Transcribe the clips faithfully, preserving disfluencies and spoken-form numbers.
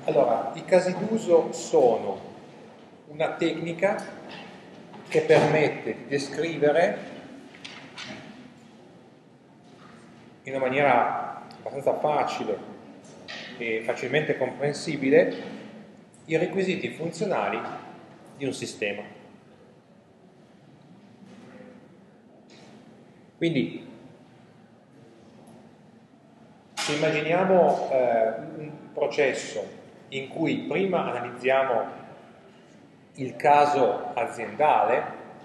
Allora, i casi d'uso sono una tecnica che permette di descrivere in una maniera abbastanza facile e facilmente comprensibile i requisiti funzionali di un sistema. Quindi, se immaginiamo eh, un processo in cui prima analizziamo il caso aziendale,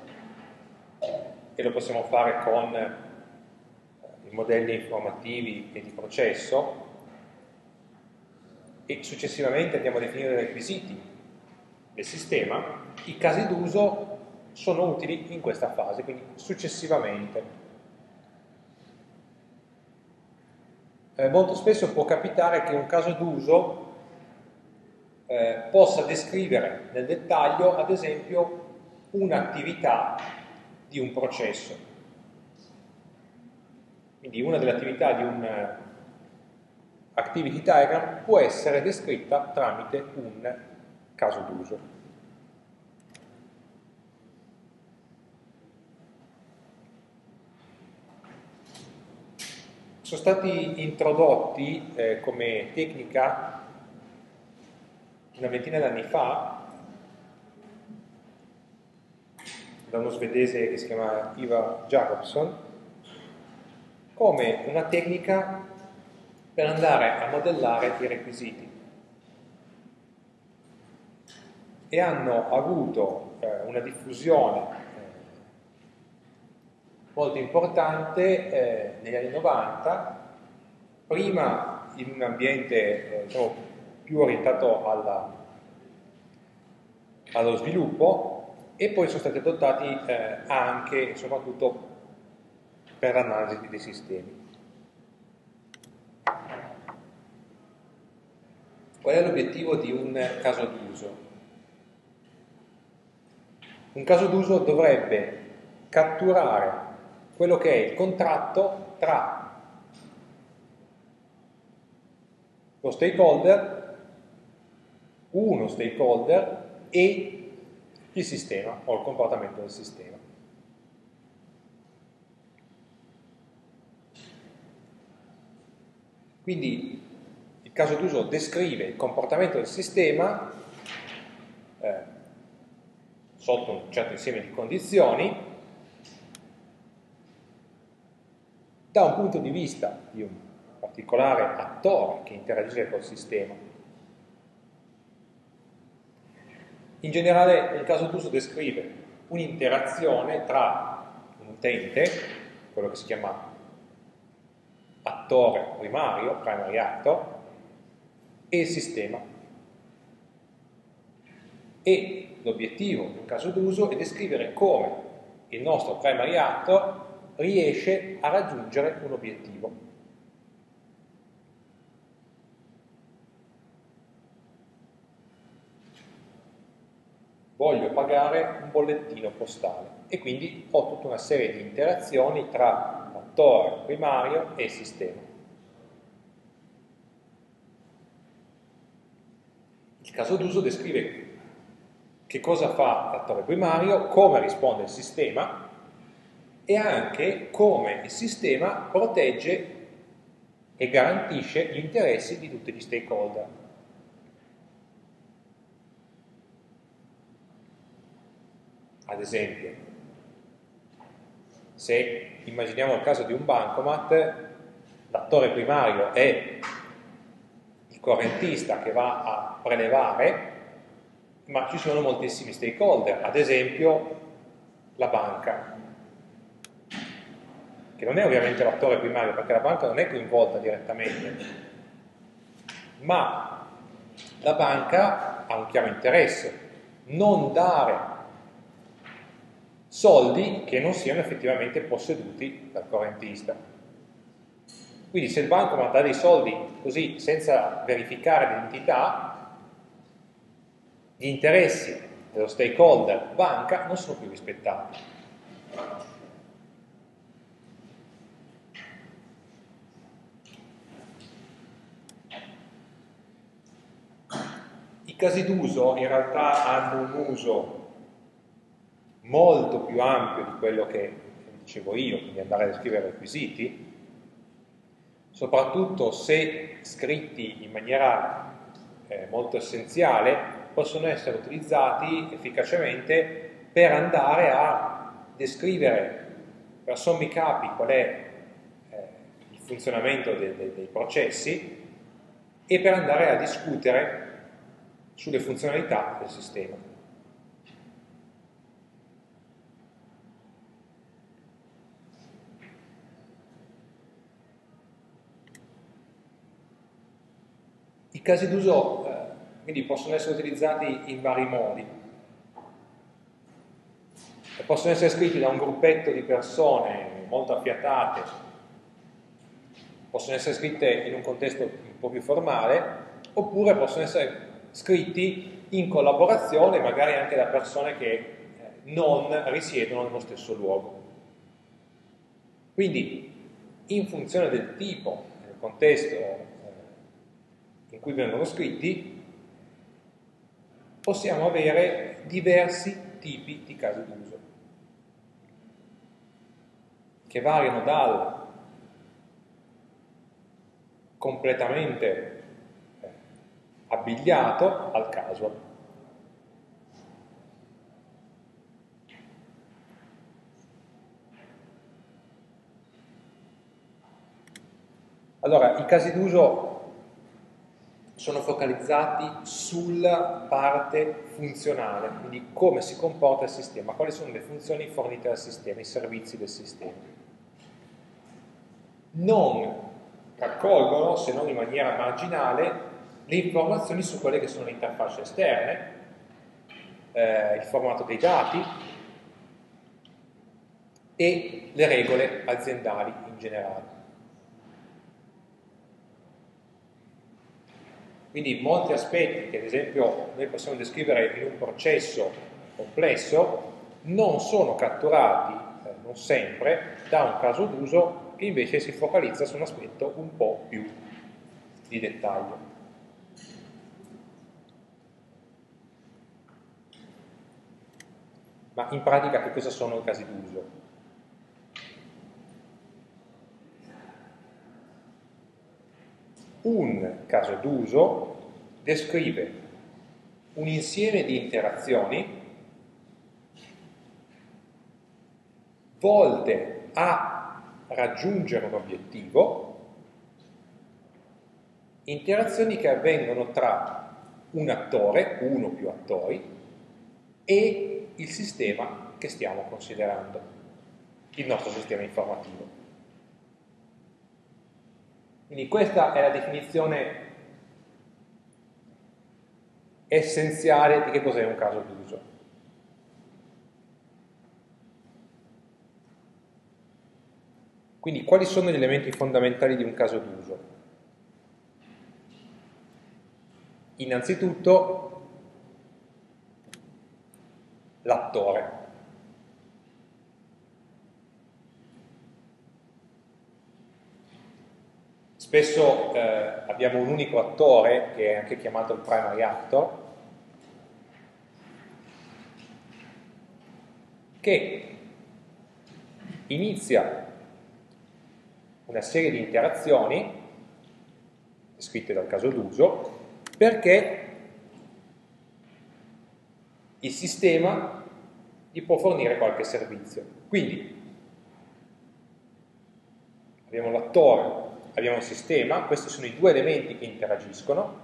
e lo possiamo fare con i modelli informativi e di processo, e successivamente andiamo a definire i requisiti del sistema, i casi d'uso sono utili in questa fase, quindi successivamente. Eh, molto spesso può capitare che un caso d'uso eh, possa descrivere nel dettaglio, ad esempio, un'attività di un processo. Quindi una delle attività di un uh, activity diagram può essere descritta tramite un caso d'uso. Sono stati introdotti eh, come tecnica una ventina d'anni fa da uno svedese che si chiama Ivar Jacobson come una tecnica per andare a modellare i requisiti, e hanno avuto eh, una diffusione eh, molto importante eh, negli anni novanta, prima in un ambiente eh, diciamo, più orientato alla, allo sviluppo, e poi sono stati adottati eh, anche e soprattutto per l'analisi dei sistemi. Qual è l'obiettivo di un caso d'uso? Un caso d'uso dovrebbe catturare quello che è il contratto tra lo stakeholder, uno stakeholder, e il sistema o il comportamento del sistema. Quindi il caso d'uso descrive il comportamento del sistema eh, sotto un certo insieme di condizioni da un punto di vista di un particolare attore che interagisce col sistema. In generale il caso d'uso descrive un'interazione tra un utente, quello che si chiama attore primario, primary actor, e il sistema. E l'obiettivo di un caso d'uso è descrivere come il nostro primary actor riesce a raggiungere un obiettivo. Voglio pagare un bollettino postale e quindi ho tutta una serie di interazioni tra l'attore primario e il sistema. Il caso d'uso descrive che cosa fa l'attore primario, come risponde il sistema e anche come il sistema protegge e garantisce gli interessi di tutti gli stakeholder. Ad esempio, se immaginiamo il caso di un bancomat, l'attore primario è il correntista che va a prelevare, ma ci sono moltissimi stakeholder, ad esempio la banca, che non è ovviamente l'attore primario perché la banca non è coinvolta direttamente, ma la banca ha un chiaro interesse: non dare soldi che non siano effettivamente posseduti dal correntista. Quindi se il bancomat dà dei soldi così senza verificare l'identità, gli interessi dello stakeholder banca non sono più rispettati. I casi d'uso in realtà hanno un uso molto più ampio di quello che dicevo io, quindi andare a descrivere requisiti, soprattutto se scritti in maniera eh, molto essenziale, possono essere utilizzati efficacemente per andare a descrivere per sommi capi qual è eh, il funzionamento de de dei processi e per andare a discutere sulle funzionalità del sistema. I casi d'uso eh, quindi possono essere utilizzati in vari modi. E possono essere scritti da un gruppetto di persone molto affiatate, possono essere scritte in un contesto un po' più formale, oppure possono essere scritti in collaborazione, magari anche da persone che eh, non risiedono nello stesso luogo. Quindi, in funzione del tipo, del contesto eh, in cui vengono scritti, possiamo avere diversi tipi di casi d'uso, che variano dal completamente eh, abbigliato al casual. Allora, i casi d'uso sono focalizzati sulla parte funzionale, quindi come si comporta il sistema, quali sono le funzioni fornite dal sistema, i servizi del sistema. Non raccolgono, se non in maniera marginale, le informazioni su quelle che sono le interfacce esterne, eh, il formato dei dati e le regole aziendali in generale. Quindi molti aspetti che ad esempio noi possiamo descrivere in un processo complesso non sono catturati, eh, non sempre, da un caso d'uso che invece si focalizza su un aspetto un po' più di dettaglio. Ma in pratica che cosa sono i casi d'uso? Un caso d'uso descrive un insieme di interazioni volte a raggiungere un obiettivo, interazioni che avvengono tra un attore, uno o più attori, e il sistema che stiamo considerando, il nostro sistema informativo. Quindi questa è la definizione essenziale di che cos'è un caso d'uso. Quindi quali sono gli elementi fondamentali di un caso d'uso? Innanzitutto l'attore. Spesso eh, abbiamo un unico attore, che è anche chiamato il primary actor, che inizia una serie di interazioni descritte dal caso d'uso perché il sistema gli può fornire qualche servizio. Quindi abbiamo l'attore, abbiamo il sistema, questi sono i due elementi che interagiscono.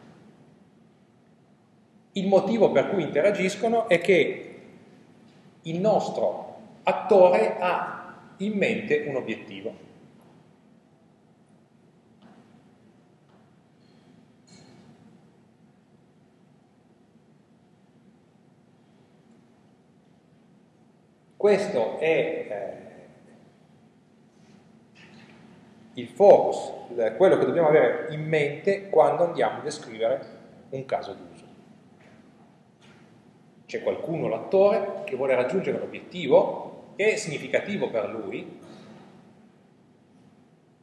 Il motivo per cui interagiscono è che il nostro attore ha in mente un obiettivo. Questo è eh, il focus, quello che dobbiamo avere in mente quando andiamo a descrivere un caso d'uso. C'è qualcuno, l'attore, che vuole raggiungere un obiettivo che è significativo per lui,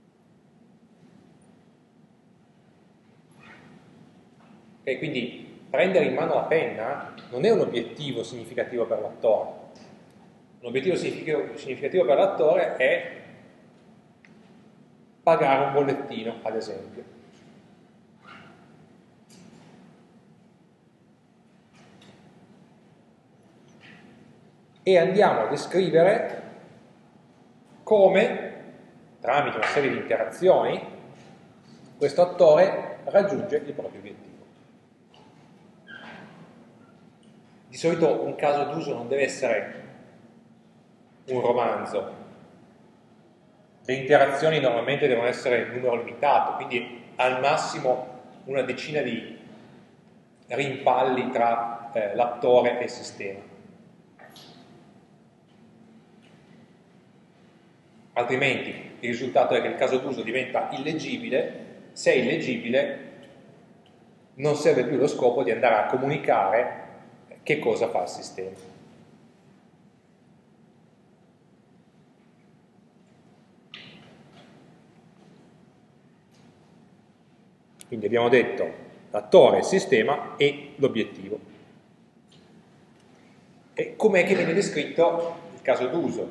e quindi prendere in mano la penna non è un obiettivo significativo per l'attore. Un obiettivo significativo, significativo per l'attore è pagare un bollettino, ad esempio. E andiamo a descrivere come, tramite una serie di interazioni, questo attore raggiunge il proprio obiettivo. Di solito un caso d'uso non deve essere un romanzo. Le interazioni normalmente devono essere in numero limitato, quindi al massimo una decina di rimpalli tra eh, l'attore e il sistema. Altrimenti il risultato è che il caso d'uso diventa illeggibile. Se è illeggibile non serve più lo scopo di andare a comunicare che cosa fa il sistema. Quindi abbiamo detto l'attore, il sistema e l'obiettivo. E com'è che viene descritto il caso d'uso?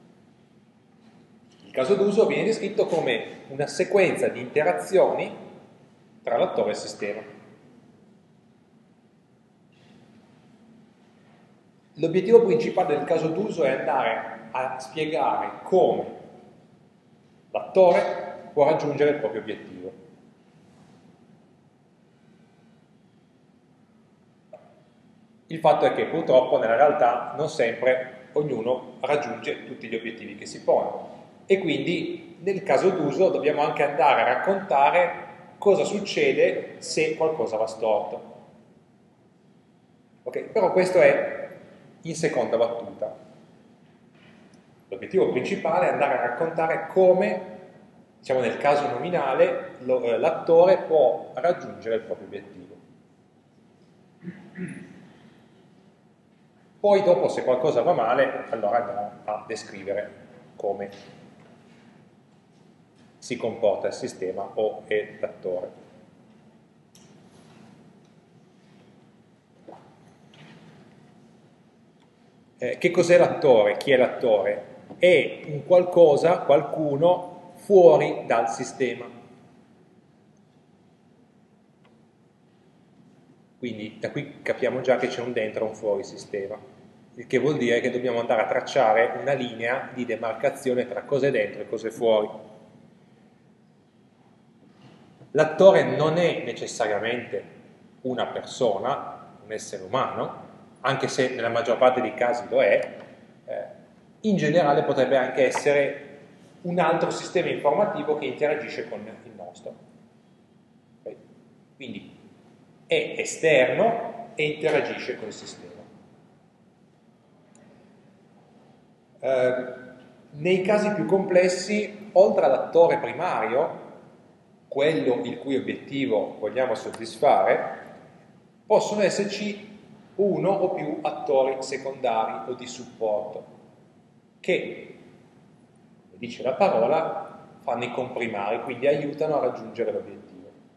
Il caso d'uso viene descritto come una sequenza di interazioni tra l'attore e il sistema. L'obiettivo principale del caso d'uso è andare a spiegare come l'attore può raggiungere il proprio obiettivo. Il fatto è che purtroppo nella realtà non sempre ognuno raggiunge tutti gli obiettivi che si pone e quindi nel caso d'uso dobbiamo anche andare a raccontare cosa succede se qualcosa va storto. Ok, però questo è in seconda battuta. L'obiettivo principale è andare a raccontare come, diciamo nel caso nominale, l'attore può raggiungere il proprio obiettivo. Poi dopo, se qualcosa va male, allora andiamo a descrivere come si comporta il sistema o è l'attore. Eh, che cos'è l'attore? Chi è l'attore? È un qualcosa, qualcuno fuori dal sistema. Quindi da qui capiamo già che c'è un dentro e un fuori sistema, il che vuol dire che dobbiamo andare a tracciare una linea di demarcazione tra cosa è dentro e cosa è fuori. L'attore non è necessariamente una persona, un essere umano, anche se nella maggior parte dei casi lo è, eh, in generale potrebbe anche essere un altro sistema informativo che interagisce con il nostro. Okay? Quindi è esterno e interagisce con il sistema. Eh, nei casi più complessi, oltre all'attore primario, quello il cui obiettivo vogliamo soddisfare, possono esserci uno o più attori secondari o di supporto che, come dice la parola, fanno i comprimari, quindi aiutano a raggiungere l'obiettivo.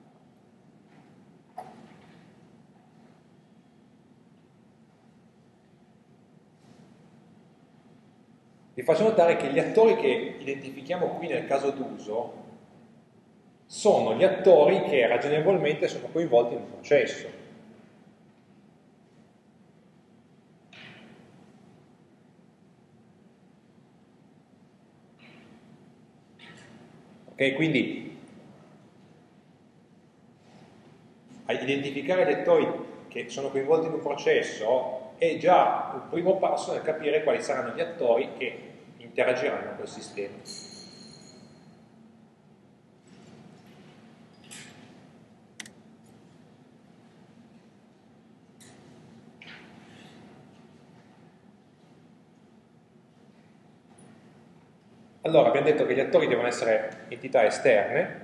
Vi faccio notare che gli attori che identifichiamo qui nel caso d'uso sono gli attori che ragionevolmente sono coinvolti nel processo. Ok, quindi a identificare gli attori che sono coinvolti in un processo è già un primo passo nel capire quali saranno gli attori che interagiranno col sistema. Allora, abbiamo detto che gli attori devono essere entità esterne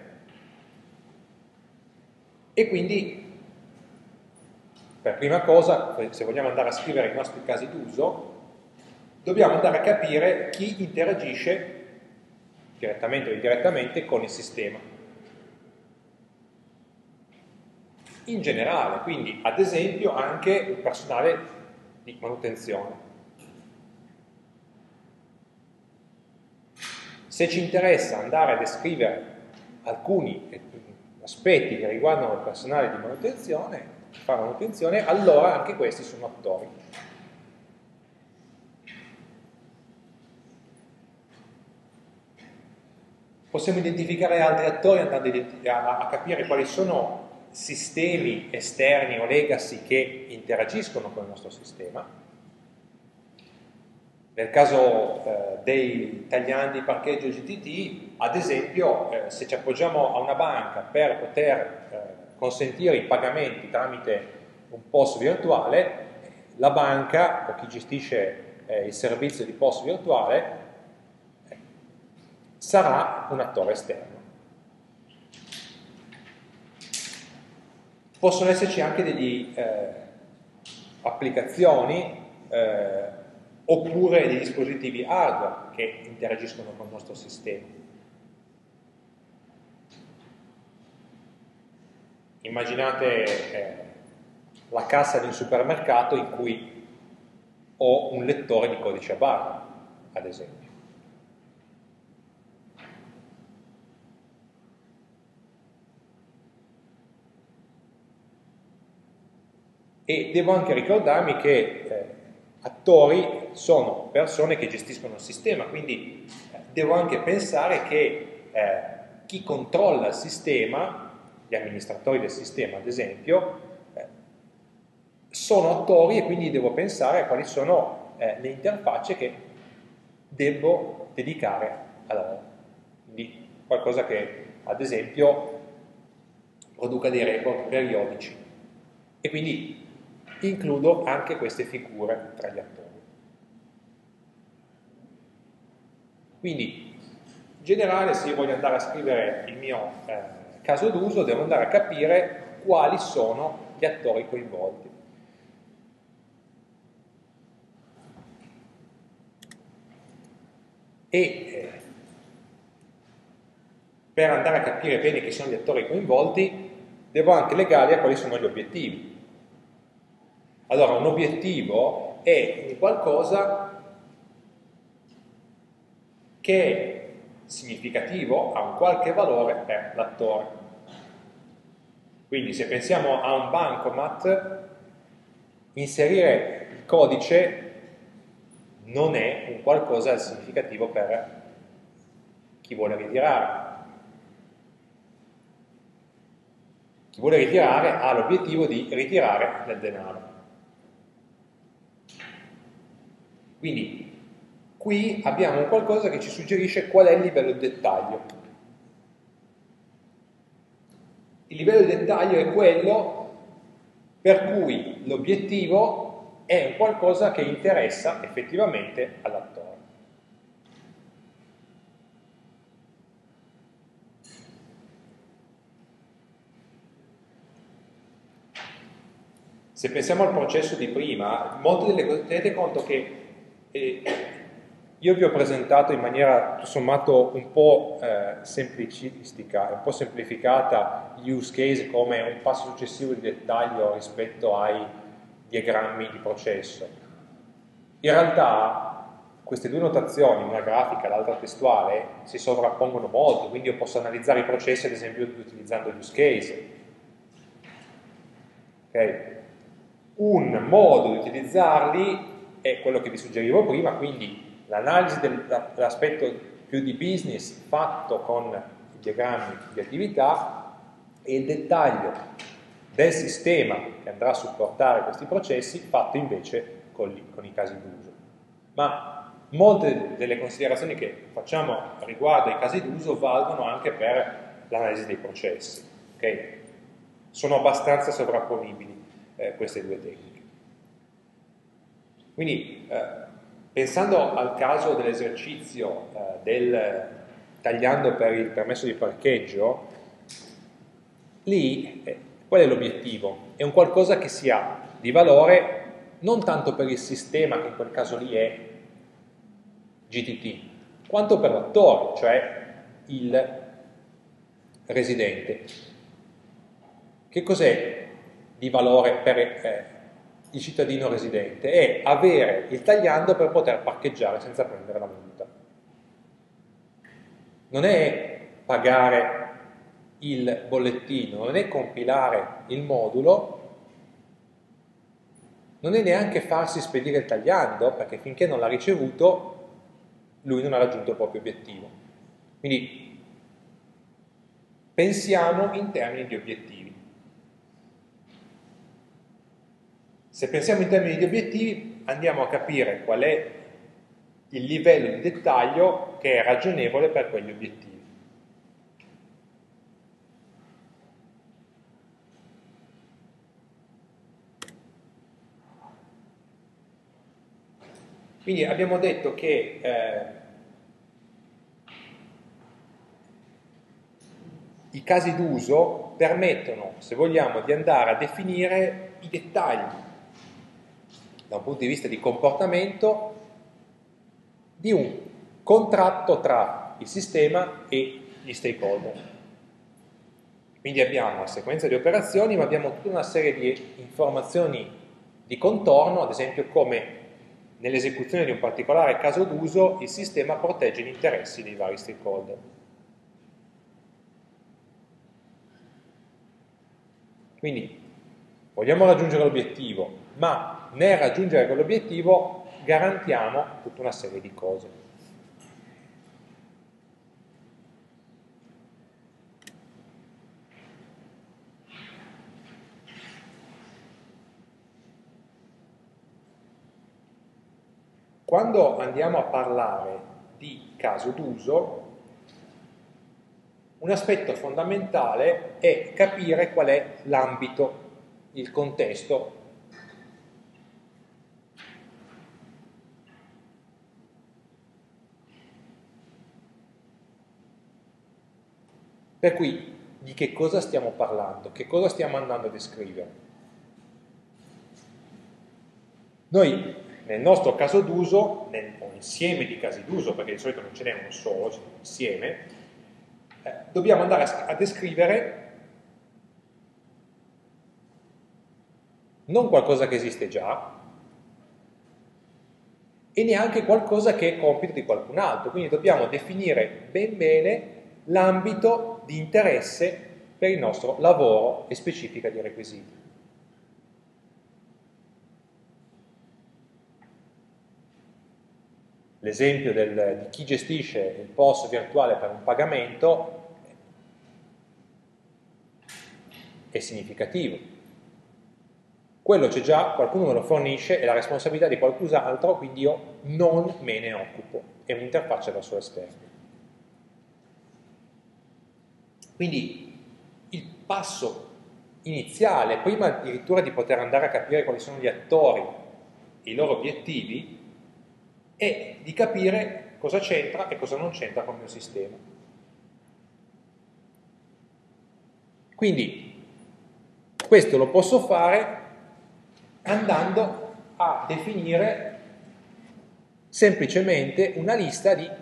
e quindi, per prima cosa, se vogliamo andare a scrivere i nostri casi d'uso, dobbiamo andare a capire chi interagisce direttamente o indirettamente con il sistema. in generale, quindi ad esempio anche il personale di manutenzione. Se ci interessa andare a descrivere alcuni aspetti che riguardano il personale di manutenzione, fare manutenzione, allora anche questi sono attori. Possiamo identificare altri attori andando a, a capire quali sono sistemi esterni o legacy che interagiscono con il nostro sistema. Nel caso eh, dei tagliandi parcheggio G T T, ad esempio, eh, se ci appoggiamo a una banca per poter eh, consentire i pagamenti tramite un P O S virtuale, la banca o chi gestisce eh, il servizio di P O S virtuale eh, sarà un attore esterno. Possono esserci anche delle eh, applicazioni eh, oppure dei dispositivi hardware che interagiscono con il nostro sistema. Immaginate eh, la cassa di un supermercato in cui ho un lettore di codice a barre, ad esempio. E devo anche ricordarmi che eh, attori sono persone che gestiscono il sistema, quindi eh, devo anche pensare che eh, chi controlla il sistema, gli amministratori del sistema ad esempio, eh, sono attori e quindi devo pensare a quali sono eh, le interfacce che devo dedicare a loro. Quindi qualcosa che ad esempio produca dei report periodici. E quindi includo anche queste figure tra gli attori. Quindi, in generale, se io voglio andare a scrivere il mio eh, caso d'uso, devo andare a capire quali sono gli attori coinvolti. E eh, per andare a capire bene chi sono gli attori coinvolti, devo anche legarli a quali sono gli obiettivi. Allora, un obiettivo è qualcosa che è significativo, ha un qualche valore per l'attore. Quindi se pensiamo a un bancomat, inserire il codice non è un qualcosa di significativo per chi vuole ritirare. Chi vuole ritirare ha l'obiettivo di ritirare del denaro. Quindi qui abbiamo un qualcosa che ci suggerisce qual è il livello di dettaglio. Il livello di dettaglio è quello per cui l'obiettivo è un qualcosa che interessa effettivamente all'attore. Se pensiamo al processo di prima, molte delle cose, tenete conto che E io vi ho presentato in maniera tutto sommato un po' eh, semplicistica, un po' semplificata gli use case come un passo successivo di dettaglio rispetto ai diagrammi di processo. In realtà queste due notazioni, una grafica e l'altra testuale, si sovrappongono molto, quindi io posso analizzare i processi ad esempio utilizzando gli use case. Okay? Un modo di utilizzarli è quello che vi suggerivo prima, quindi l'analisi dell'aspetto più di business fatto con i diagrammi di attività e il dettaglio del sistema che andrà a supportare questi processi fatto invece con, gli, con i casi d'uso. Ma molte delle considerazioni che facciamo riguardo ai casi d'uso valgono anche per l'analisi dei processi. Okay? Sono abbastanza sovrapponibili eh, queste due tecniche. Quindi, eh, pensando al caso dell'esercizio eh, del tagliando per il permesso di parcheggio, lì eh, qual è l'obiettivo? È un qualcosa che sia di valore non tanto per il sistema, che in quel caso lì è G T T, quanto per l'attore, cioè il residente. Che cos'è di valore per eh, il cittadino residente, è avere il tagliando per poter parcheggiare senza prendere la multa. Non è pagare il bollettino, non è compilare il modulo, non è neanche farsi spedire il tagliando, perché finché non l'ha ricevuto lui non ha raggiunto il proprio obiettivo. Quindi pensiamo in termini di obiettivi. Se pensiamo in termini di obiettivi andiamo a capire qual è il livello di dettaglio che è ragionevole per quegli obiettivi. Quindi abbiamo detto che eh, i casi d'uso permettono, se vogliamo, di andare a definire i dettagli da un punto di vista di comportamento di un contratto tra il sistema e gli stakeholder. Quindi abbiamo una sequenza di operazioni, ma abbiamo tutta una serie di informazioni di contorno, ad esempio come nell'esecuzione di un particolare caso d'uso il sistema protegge gli interessi dei vari stakeholder. Quindi vogliamo raggiungere l'obiettivo, ma nel raggiungere quell'obiettivo garantiamo tutta una serie di cose. Quando andiamo a parlare di caso d'uso, un aspetto fondamentale è capire qual è l'ambito, il contesto. Per cui, di che cosa stiamo parlando? Che cosa stiamo andando a descrivere? Noi, nel nostro caso d'uso, nel o insieme di casi d'uso, perché di solito non ce n'è uno solo, ce n'è un insieme, eh, dobbiamo andare a, a descrivere non qualcosa che esiste già e neanche qualcosa che è compito di qualcun altro, quindi dobbiamo definire ben bene l'ambito di interesse per il nostro lavoro e specifica di requisiti. L'esempio del, di chi gestisce il P O S virtuale per un pagamento è significativo. Quello c'è già, qualcuno me lo fornisce, è la responsabilità di qualcun altro, quindi io non me ne occupo. È un'interfaccia verso l'esterno. Quindi il passo iniziale, prima addirittura di poter andare a capire quali sono gli attori e i loro obiettivi, è di capire cosa c'entra e cosa non c'entra con il mio sistema. Quindi questo lo posso fare andando a definire semplicemente una lista di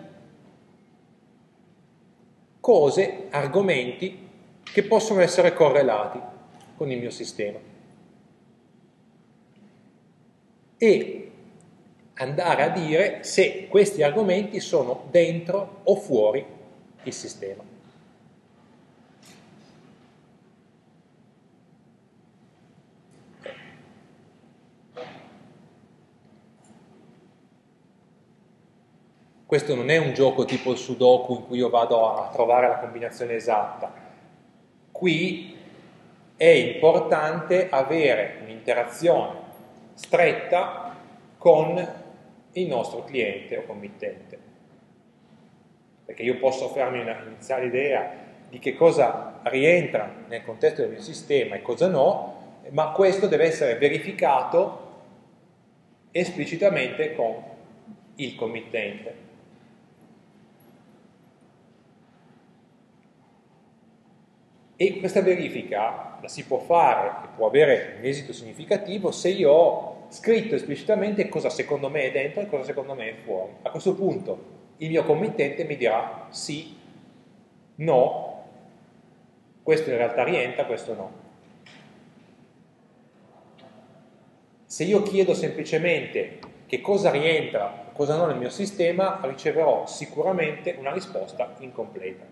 cose, argomenti che possono essere correlati con il mio sistema e andare a dire se questi argomenti sono dentro o fuori il sistema. Questo non è un gioco tipo il Sudoku in cui io vado a trovare la combinazione esatta. Qui è importante avere un'interazione stretta con il nostro cliente o committente. Perché io posso farmi una iniziale idea di che cosa rientra nel contesto del mio sistema e cosa no, ma questo deve essere verificato esplicitamente con il committente. E questa verifica la si può fare e può avere un esito significativo se io ho scritto esplicitamente cosa secondo me è dentro e cosa secondo me è fuori. A questo punto il mio committente mi dirà sì, no, questo in realtà rientra, questo no. Se io chiedo semplicemente che cosa rientra, cosa no nel mio sistema, riceverò sicuramente una risposta incompleta.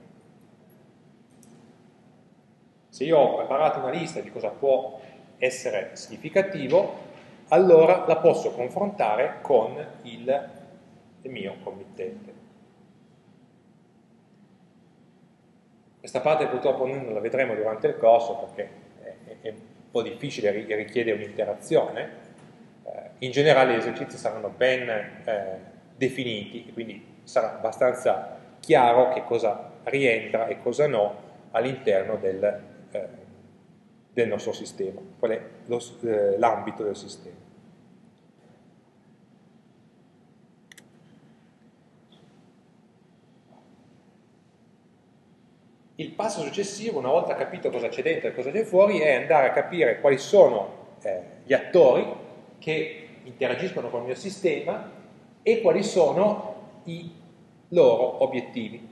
Se io ho preparato una lista di cosa può essere significativo, allora la posso confrontare con il, il mio committente. Questa parte purtroppo noi non la vedremo durante il corso perché è, è un po' difficile e richiede un'interazione. Eh, in generale gli esercizi saranno ben eh, definiti e quindi sarà abbastanza chiaro che cosa rientra e cosa no all'interno del, eh, del nostro sistema, qual è eh, l'ambito del sistema. Il passo successivo, una volta capito cosa c'è dentro e cosa c'è fuori, è andare a capire quali sono eh, gli attori che interagiscono con il mio sistema e quali sono i loro obiettivi.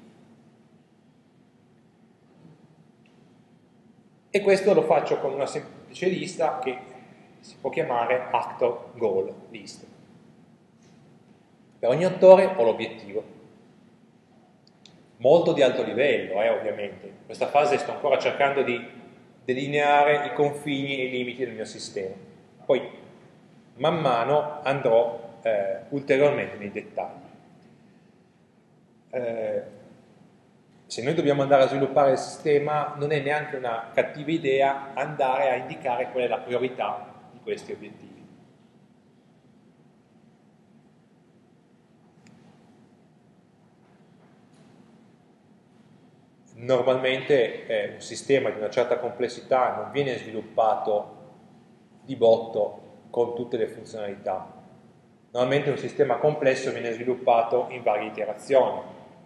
E questo lo faccio con una semplice lista che si può chiamare actor goal list. Per ogni attore ho l'obiettivo. Molto di alto livello, eh, ovviamente. In questa fase sto ancora cercando di delineare i confini e i limiti del mio sistema. Poi, man mano, andrò eh, ulteriormente nei dettagli. Eh, se noi dobbiamo andare a sviluppare il sistema, non è neanche una cattiva idea andare a indicare qual è la priorità di questi obiettivi. Normalmente eh, un sistema di una certa complessità non viene sviluppato di botto con tutte le funzionalità. Normalmente un sistema complesso viene sviluppato in varie iterazioni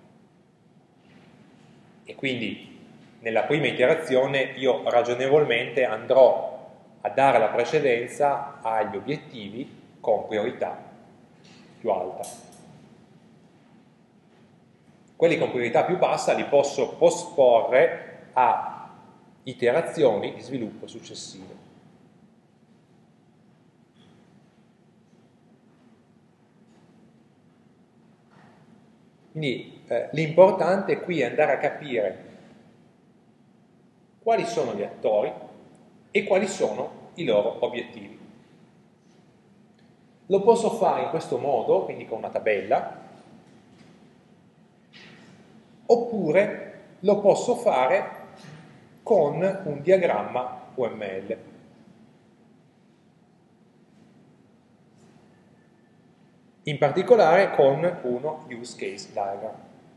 e quindi nella prima iterazione io ragionevolmente andrò a dare la precedenza agli obiettivi con priorità più alta. Quelli con priorità più bassa li posso posporre a iterazioni di sviluppo successive. Quindi eh, l'importante qui è andare a capire quali sono gli attori e quali sono i loro obiettivi. Lo posso fare in questo modo, quindi con una tabella, oppure lo posso fare con un diagramma U M L. In particolare con uno use case diagram.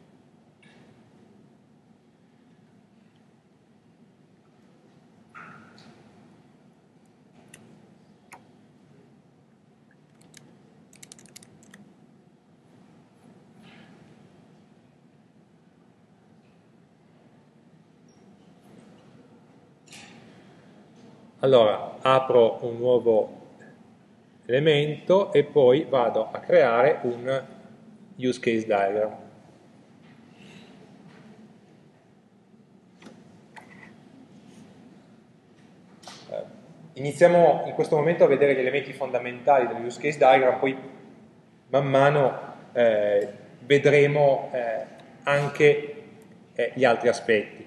Allora, apro un nuovo elemento e poi vado a creare un use case diagram. Eh, iniziamo in questo momento a vedere gli elementi fondamentali del use case diagram, poi man mano eh, vedremo eh, anche eh, gli altri aspetti.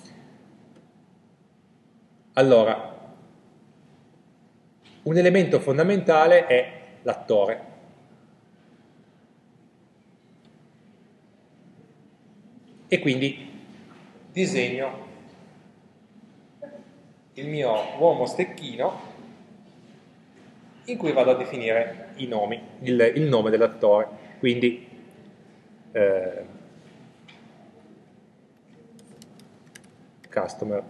Allora, un elemento fondamentale è l'attore. E quindi disegno il mio uomo stecchino in cui vado a definire i nomi, il, il nome dell'attore. Quindi eh, customer.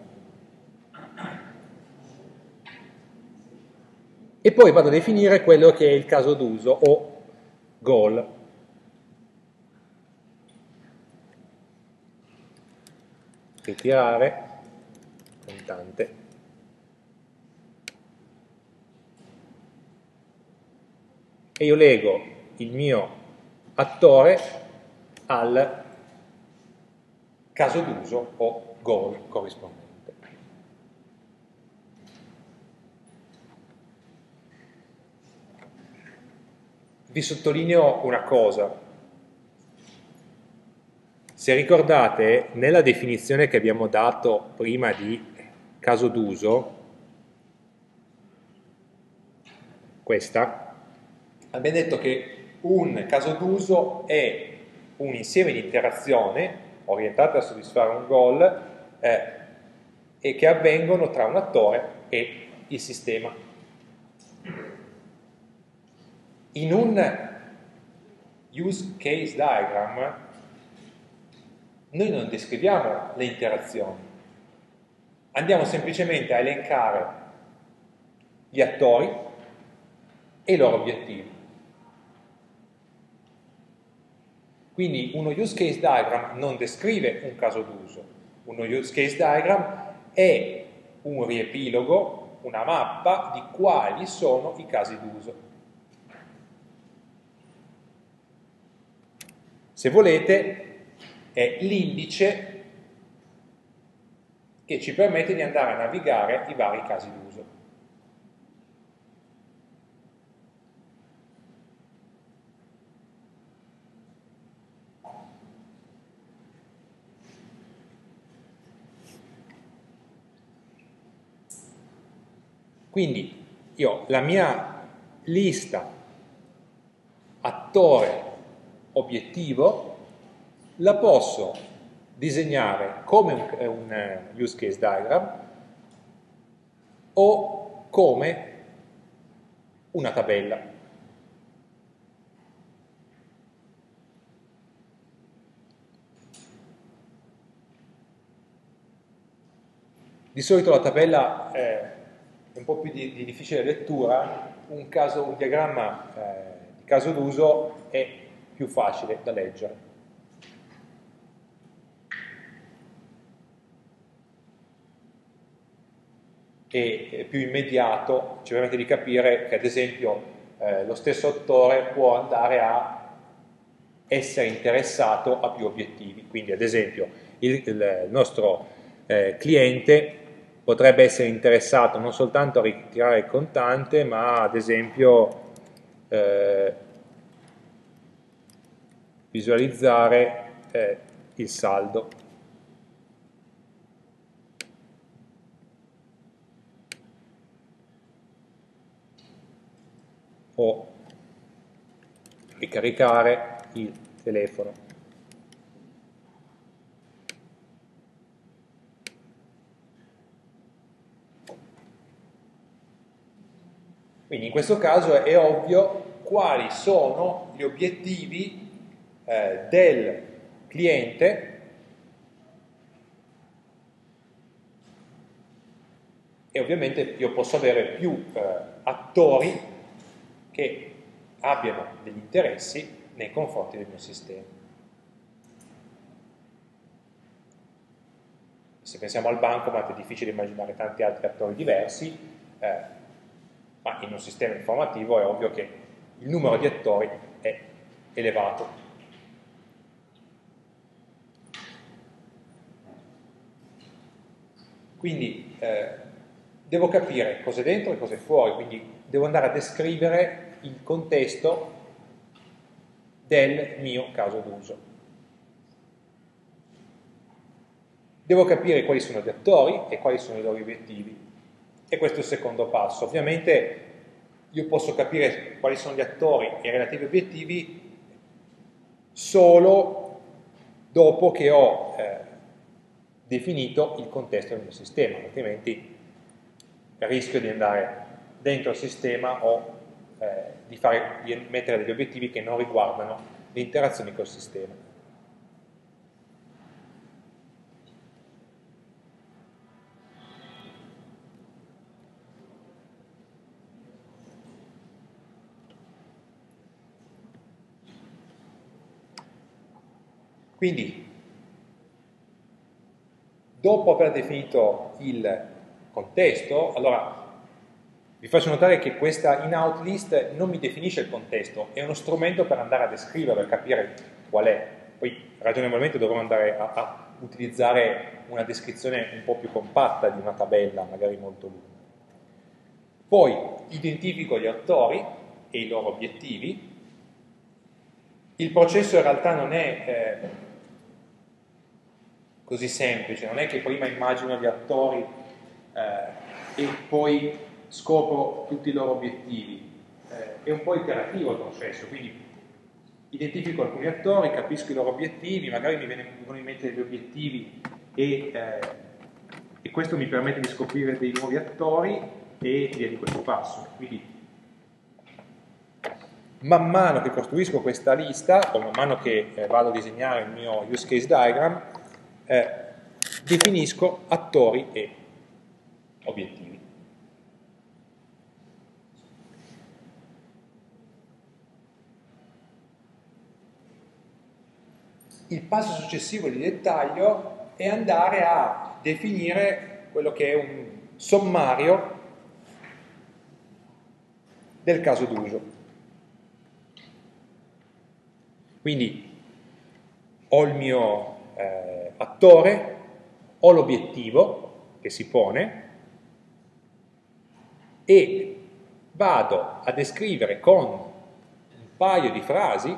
E poi vado a definire quello che è il caso d'uso o goal. Ritirare, contante. E io leggo il mio attore al caso d'uso o goal corrispondente. vi sottolineo una cosa. Se ricordate, nella definizione che abbiamo dato prima di caso d'uso, questa, abbiamo detto che un caso d'uso è un insieme di interazioni orientate a soddisfare un goal eh, e che avvengono tra un attore e il sistema. In un use case diagram noi non descriviamo le interazioni, andiamo semplicemente a elencare gli attori e i loro obiettivi. Quindi uno use case diagram non descrive un caso d'uso, uno use case diagram è un riepilogo, una mappa di quali sono i casi d'uso. Se volete, è l'indice che ci permette di andare a navigare i vari casi d'uso. Quindi io la mia lista attore obiettivo la posso disegnare come un, un use case diagram o come una tabella. Di solito la tabella è un po' più di, di difficile lettura, un, caso, un diagramma eh, di caso d'uso è più facile da leggere. E è più immediato, ci permette di capire che ad esempio eh, lo stesso attore può andare a essere interessato a più obiettivi. Quindi ad esempio il, il nostro eh, cliente potrebbe essere interessato non soltanto a ritirare il contante, ma ad esempio eh, visualizzare eh, il saldo. O ricaricare il telefono. Quindi in questo caso è ovvio quali sono gli obiettivi eh, del cliente e ovviamente io posso avere più eh, attori che abbiano degli interessi nei confronti del mio sistema. Se pensiamo al bancomat è difficile immaginare tanti altri attori diversi, eh, ma in un sistema informativo è ovvio che il numero di attori è elevato. Quindi eh, devo capire cosa è dentro e cosa è fuori, quindi devo andare a descrivere il contesto del mio caso d'uso. Devo capire quali sono gli attori e quali sono i loro obiettivi. E questo è il secondo passo. Ovviamente io posso capire quali sono gli attori e i relativi obiettivi solo dopo che ho eh, definito il contesto del mio sistema, altrimenti rischio di andare dentro il sistema o eh, di, fare, di mettere degli obiettivi che non riguardano le interazioni col sistema. Quindi, dopo aver definito il contesto, allora vi faccio notare che questa in-out list non mi definisce il contesto, è uno strumento per andare a descriverlo, per capire qual è. Poi ragionevolmente dovrò andare a, a utilizzare una descrizione un po' più compatta di una tabella, magari molto lunga. Poi identifico gli attori e i loro obiettivi, il processo in realtà non è eh, così semplice, non è che prima immagino gli attori eh, e poi scopro tutti i loro obiettivi, eh, è un po' iterativo il processo, quindi identifico alcuni attori, capisco i loro obiettivi, magari mi vengono in mente degli obiettivi e, eh, e questo mi permette di scoprire dei nuovi attori e via di questo passo. Quindi man mano che costruisco questa lista, o man mano che eh, vado a disegnare il mio use case diagram, eh, definisco attori e obiettivi. Il passo successivo di dettaglio è andare a definire quello che è un sommario del caso d'uso. Quindi ho il mio eh, attore, ho l'obiettivo che si pone e vado a descrivere con un paio di frasi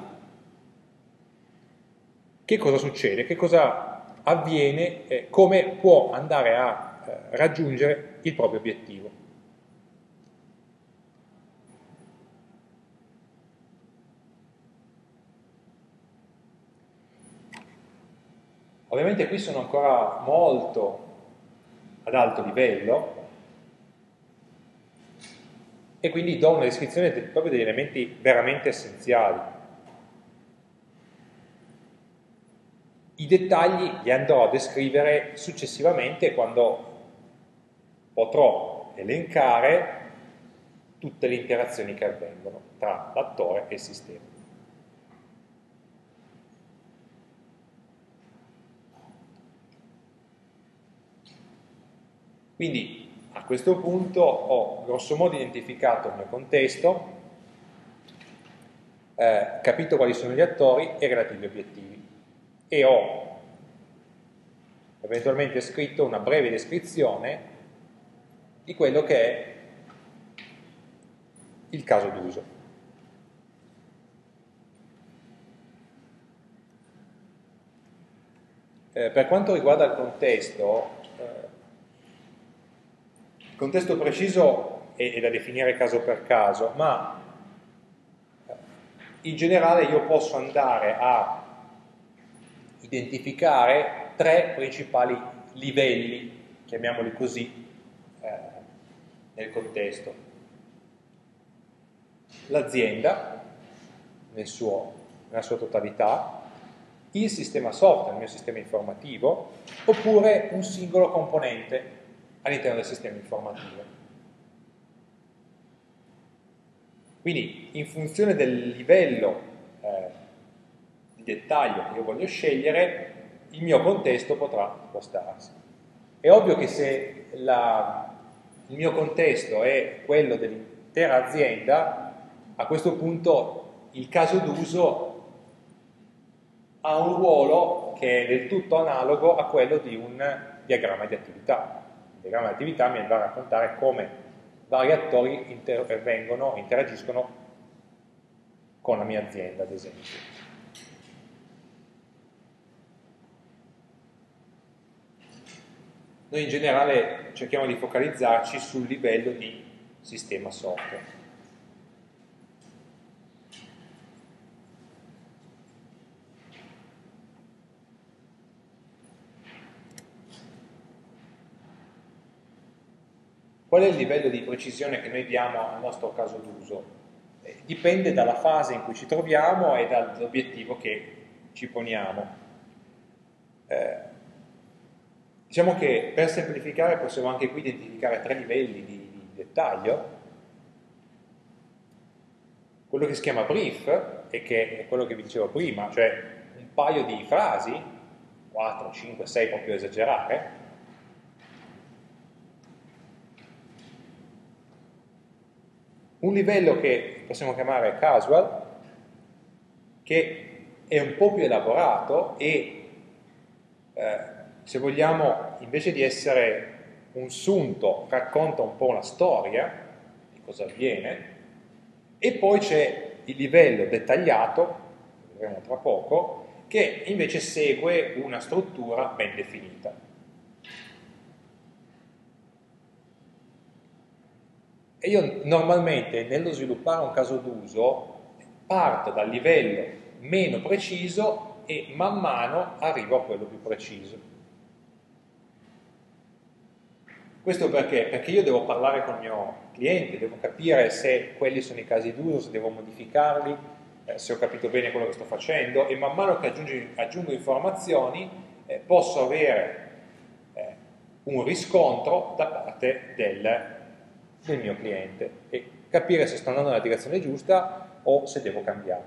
che cosa succede, che cosa avviene, eh, come può andare a eh, raggiungere il proprio obiettivo. Ovviamente qui sono ancora molto ad alto livello e quindi do una descrizione del, proprio degli elementi veramente essenziali. I dettagli li andrò a descrivere successivamente quando potrò elencare tutte le interazioni che avvengono tra l'attore e il sistema. Quindi a questo punto ho grosso modo identificato il mio contesto, eh, capito quali sono gli attori e i relativi obiettivi e ho eventualmente scritto una breve descrizione di quello che è il caso d'uso. Eh, per quanto riguarda il contesto, eh, il contesto preciso è, è da definire caso per caso, ma in generale io posso andare a identificare tre principali livelli, chiamiamoli così, eh, nel contesto. L'azienda, nel suo, nella sua totalità, il sistema software, il mio sistema informativo, oppure un singolo componente all'interno del sistema informativo. Quindi, in funzione del livello eh, di dettaglio che io voglio scegliere, il mio contesto potrà spostarsi. È ovvio che se la, il mio contesto è quello dell'intera azienda, a questo punto il caso d'uso ha un ruolo che è del tutto analogo a quello di un diagramma di attività. Il diagramma di attività mi va a raccontare come vari attori intervengono, interagiscono con la mia azienda, ad esempio. Noi in generale cerchiamo di focalizzarci sul livello di sistema software. Qual è il livello di precisione che noi diamo al nostro caso d'uso? Eh, dipende dalla fase in cui ci troviamo e dall'obiettivo che ci poniamo. Eh, diciamo che per semplificare possiamo anche qui identificare tre livelli di, di dettaglio. Quello che si chiama brief, e che è quello che vi dicevo prima, cioè un paio di frasi, quattro, cinque, sei proprio esagerare, un livello che possiamo chiamare casual, che è un po' più elaborato e, eh, se vogliamo, invece di essere un sunto, racconta un po' una storia di cosa avviene, e poi c'è il livello dettagliato, vedremo tra poco, che invece segue una struttura ben definita. E io normalmente nello sviluppare un caso d'uso parto dal livello meno preciso e man mano arrivo a quello più preciso. Questo perché? Perché io devo parlare con il mio cliente, devo capire se quelli sono i casi d'uso, se devo modificarli, eh, se ho capito bene quello che sto facendo, e man mano che aggiungo, aggiungo informazioni eh, posso avere eh, un riscontro da parte del, del mio cliente e capire se sto andando nella direzione giusta o se devo cambiare.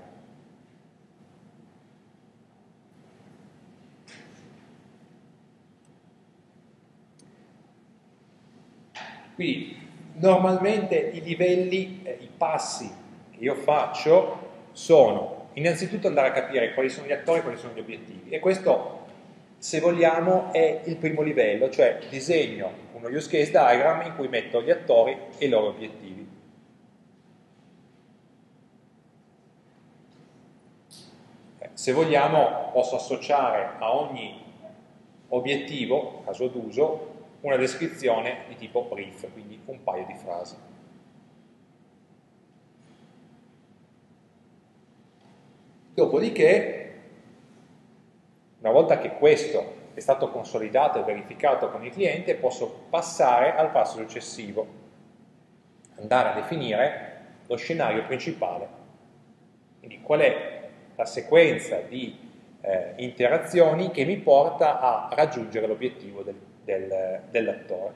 Quindi normalmente i livelli, eh, i passi che io faccio sono innanzitutto andare a capire quali sono gli attori e quali sono gli obiettivi, e questo, se vogliamo, è il primo livello, cioè disegno uno use case diagram in cui metto gli attori e i loro obiettivi. Eh, se vogliamo posso associare a ogni obiettivo, caso d'uso, una descrizione di tipo brief, quindi un paio di frasi. Dopodiché, una volta che questo è stato consolidato e verificato con il cliente, posso passare al passo successivo, andare a definire lo scenario principale. Quindi qual è la sequenza di eh, interazioni che mi porta a raggiungere l'obiettivo del Del, dell'attore.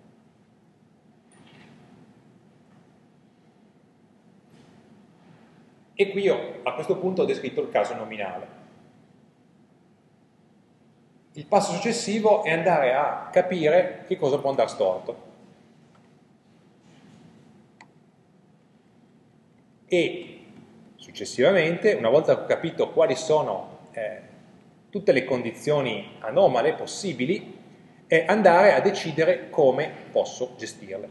E qui io a questo punto ho descritto il caso nominale. Il passo successivo è andare a capire che cosa può andare storto. E successivamente, una volta che ho capito quali sono eh, tutte le condizioni anomale possibili, è andare a decidere come posso gestirle.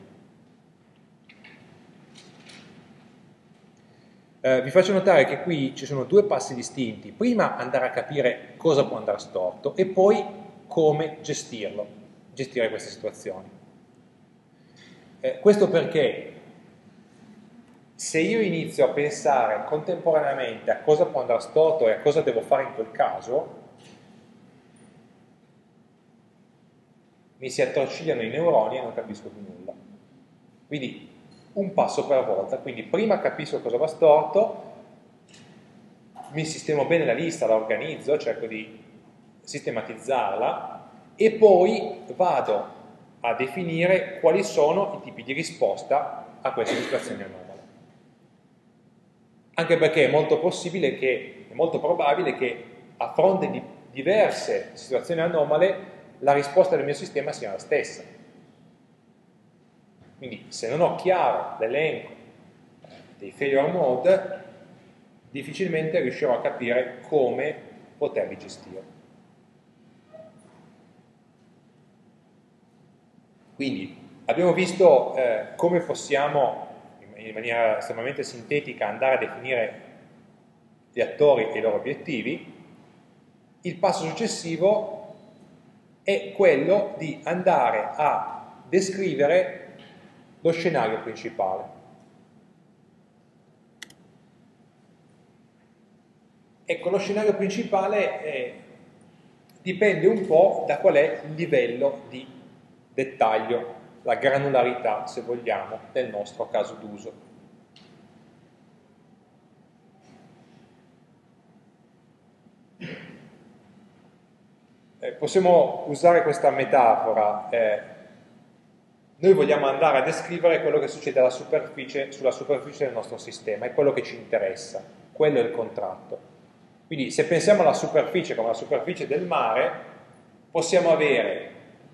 Eh, vi faccio notare che qui ci sono due passi distinti. Prima andare a capire cosa può andare storto e poi come gestirlo, gestire queste situazioni. Eh, questo perché se io inizio a pensare contemporaneamente a cosa può andare storto e a cosa devo fare in quel caso, mi si attorcigliano i neuroni e non capisco più nulla. Quindi un passo per volta, quindi prima capisco cosa va storto, mi sistemo bene la lista, la organizzo, cerco di sistematizzarla e poi vado a definire quali sono i tipi di risposta a queste situazioni anomale. Anche perché è molto possibile che, è molto probabile che a fronte di diverse situazioni anomale la risposta del mio sistema sia la stessa. Quindi se non ho chiaro l'elenco dei failure mode, difficilmente riuscirò a capire come poterli gestire. Quindi abbiamo visto eh, come possiamo, in maniera estremamente sintetica, andare a definire gli attori e i loro obiettivi. Il passo successivo è quello di andare a descrivere lo scenario principale. Ecco, lo scenario principale eh, dipende un po' da qual è il livello di dettaglio, la granularità, se vogliamo, del nostro caso d'uso. Eh, possiamo usare questa metafora. Eh, noi vogliamo andare a descrivere quello che succede alla superficie, sulla superficie del nostro sistema, è quello che ci interessa, quello è il contratto. Quindi se pensiamo alla superficie come la superficie del mare, possiamo avere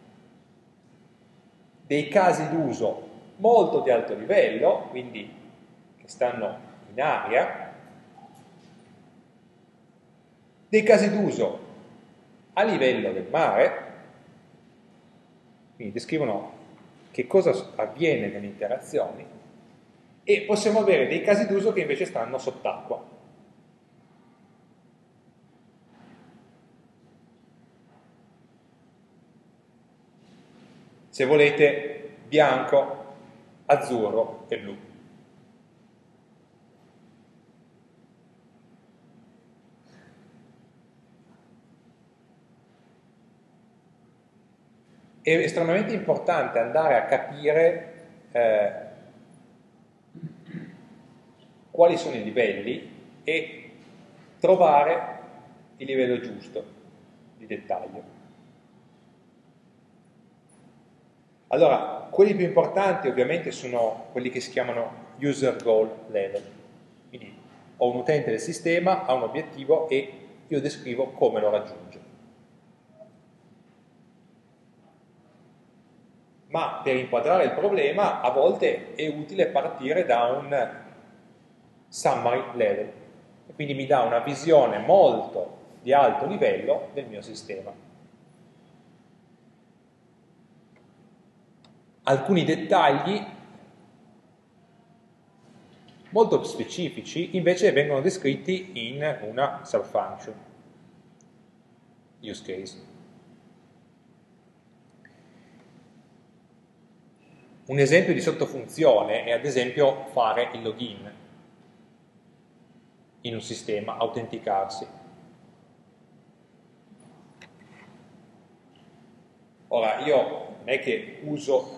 dei casi d'uso molto di alto livello, quindi che stanno in aria, dei casi d'uso a livello del mare, quindi descrivono che cosa avviene nelle interazioni, e possiamo avere dei casi d'uso che invece stanno sott'acqua. se volete bianco, azzurro e blu. È estremamente importante andare a capire eh, quali sono i livelli e trovare il livello giusto di dettaglio. Allora, quelli più importanti ovviamente sono quelli che si chiamano user goal level. Quindi ho un utente del sistema, ha un obiettivo e io descrivo come lo raggiunge. Ma per inquadrare il problema a volte è utile partire da un summary level, e quindi mi dà una visione molto di alto livello del mio sistema. Alcuni dettagli molto specifici invece vengono descritti in una subfunction, use case. Un esempio di sottofunzione è ad esempio fare il login in un sistema, autenticarsi. Ora, io non è che uso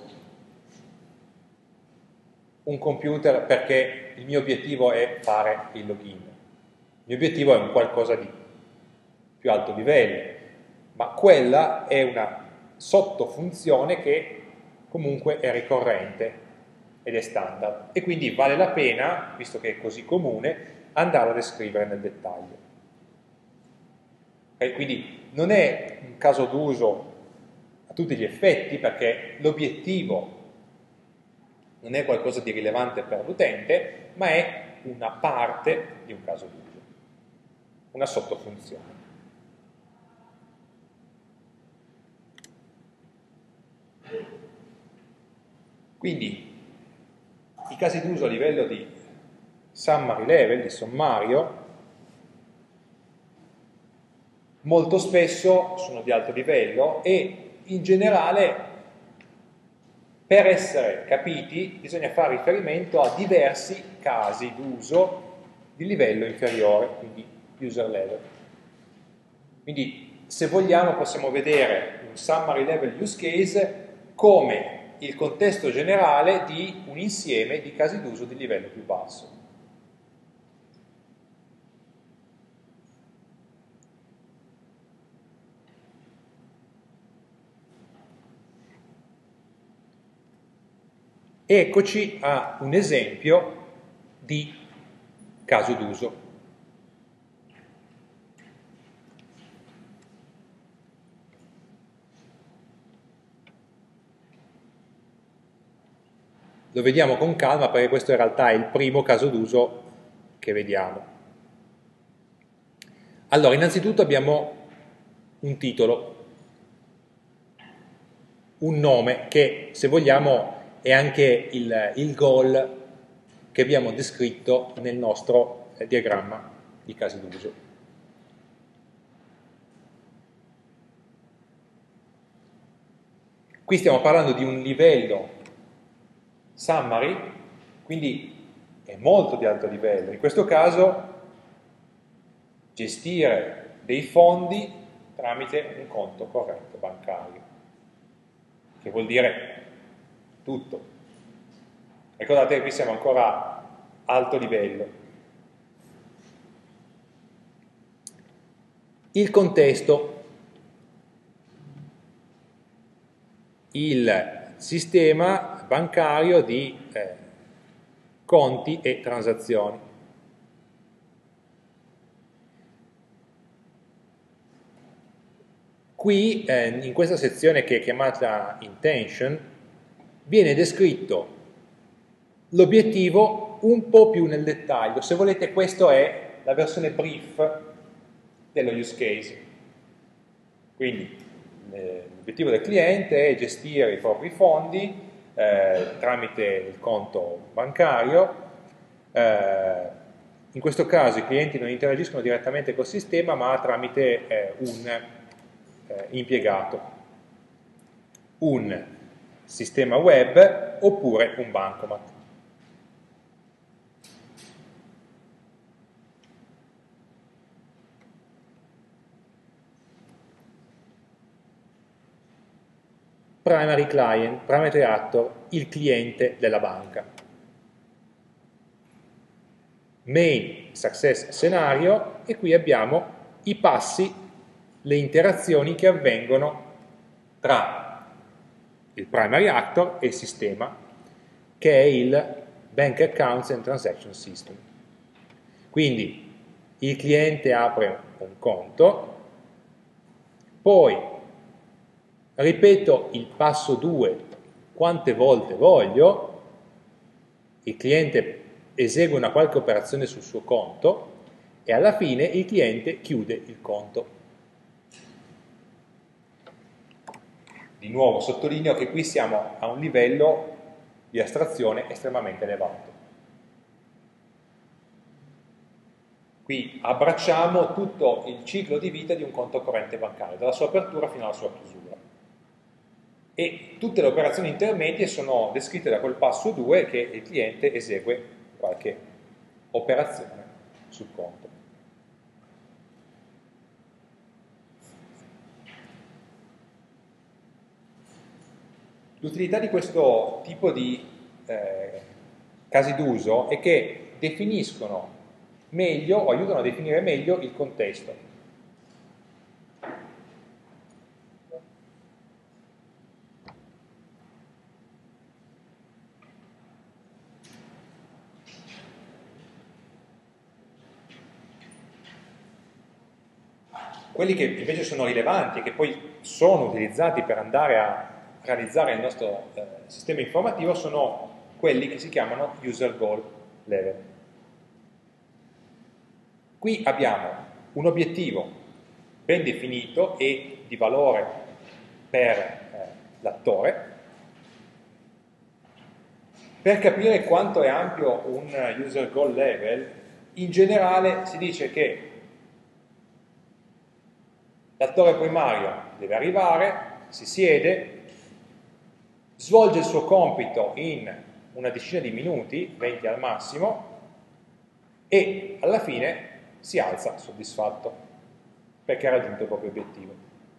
un computer perché il mio obiettivo è fare il login. Il mio obiettivo è un qualcosa di più alto livello, ma quella è una sottofunzione che comunque è ricorrente ed è standard, e quindi vale la pena, visto che è così comune, andarlo a descrivere nel dettaglio. Okay? Quindi non è un caso d'uso a tutti gli effetti, perché l'obiettivo non è qualcosa di rilevante per l'utente, ma è una parte di un caso d'uso, una sottofunzione. Quindi i casi d'uso a livello di summary level, di sommario, molto spesso sono di alto livello e in generale, per essere capiti, bisogna fare riferimento a diversi casi d'uso di livello inferiore, quindi user level. Quindi, se vogliamo, possiamo vedere un summary level use case come il contesto generale di un insieme di casi d'uso di livello più basso. Eccoci a un esempio di caso d'uso. Lo vediamo con calma perché questo in realtà è il primo caso d'uso che vediamo. Allora, innanzitutto abbiamo un titolo, un nome che, se vogliamo, è anche il, il goal che abbiamo descritto nel nostro eh, diagramma di casi d'uso. Qui stiamo parlando di un livello summary, quindi è molto di alto livello. In questo caso gestire dei fondi tramite un conto corrente bancario, che vuol dire tutto. Ricordate che qui siamo ancora a alto livello. Il contesto, il sistema bancario di eh, conti e transazioni. Qui, eh, in questa sezione che è chiamata intention, viene descritto l'obiettivo un po' più nel dettaglio. Se volete, questa è la versione brief dello use case. Quindi eh, l'obiettivo del cliente è gestire i propri fondi eh, tramite il conto bancario. Eh, in questo caso i clienti non interagiscono direttamente col sistema, ma tramite eh, un eh, impiegato. Un sistema web oppure un bancomat. Primary client, primary actor, il cliente della banca. Main success scenario, e qui abbiamo i passi, le interazioni che avvengono tra il primary actor e il sistema, che è il Bank Accounts and Transaction System. Quindi il cliente apre un conto, poi ripeto il passo due quante volte voglio, il cliente esegue una qualche operazione sul suo conto e alla fine il cliente chiude il conto. Di nuovo sottolineo che qui siamo a un livello di astrazione estremamente elevato. Qui abbracciamo tutto il ciclo di vita di un conto corrente bancario, dalla sua apertura fino alla sua chiusura. E tutte le operazioni intermedie sono descritte da quel passo due che il cliente esegue qualche operazione sul conto. L'utilità di questo tipo di eh, casi d'uso è che definiscono meglio o aiutano a definire meglio il contesto. Quelli che invece sono rilevanti e che poi sono utilizzati per andare a realizzare il nostro eh, sistema informativo sono quelli che si chiamano user goal level. Qui abbiamo un obiettivo ben definito e di valore per eh, l'attore. Per capire quanto è ampio un user goal level, in generale si dice che l'attore primario deve arrivare, si siede, svolge il suo compito in una decina di minuti, venti al massimo, e alla fine si alza soddisfatto perché ha raggiunto il proprio obiettivo.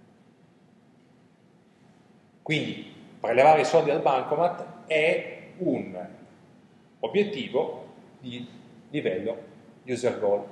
Quindi prelevare i soldi al bancomat è un obiettivo di livello user goal.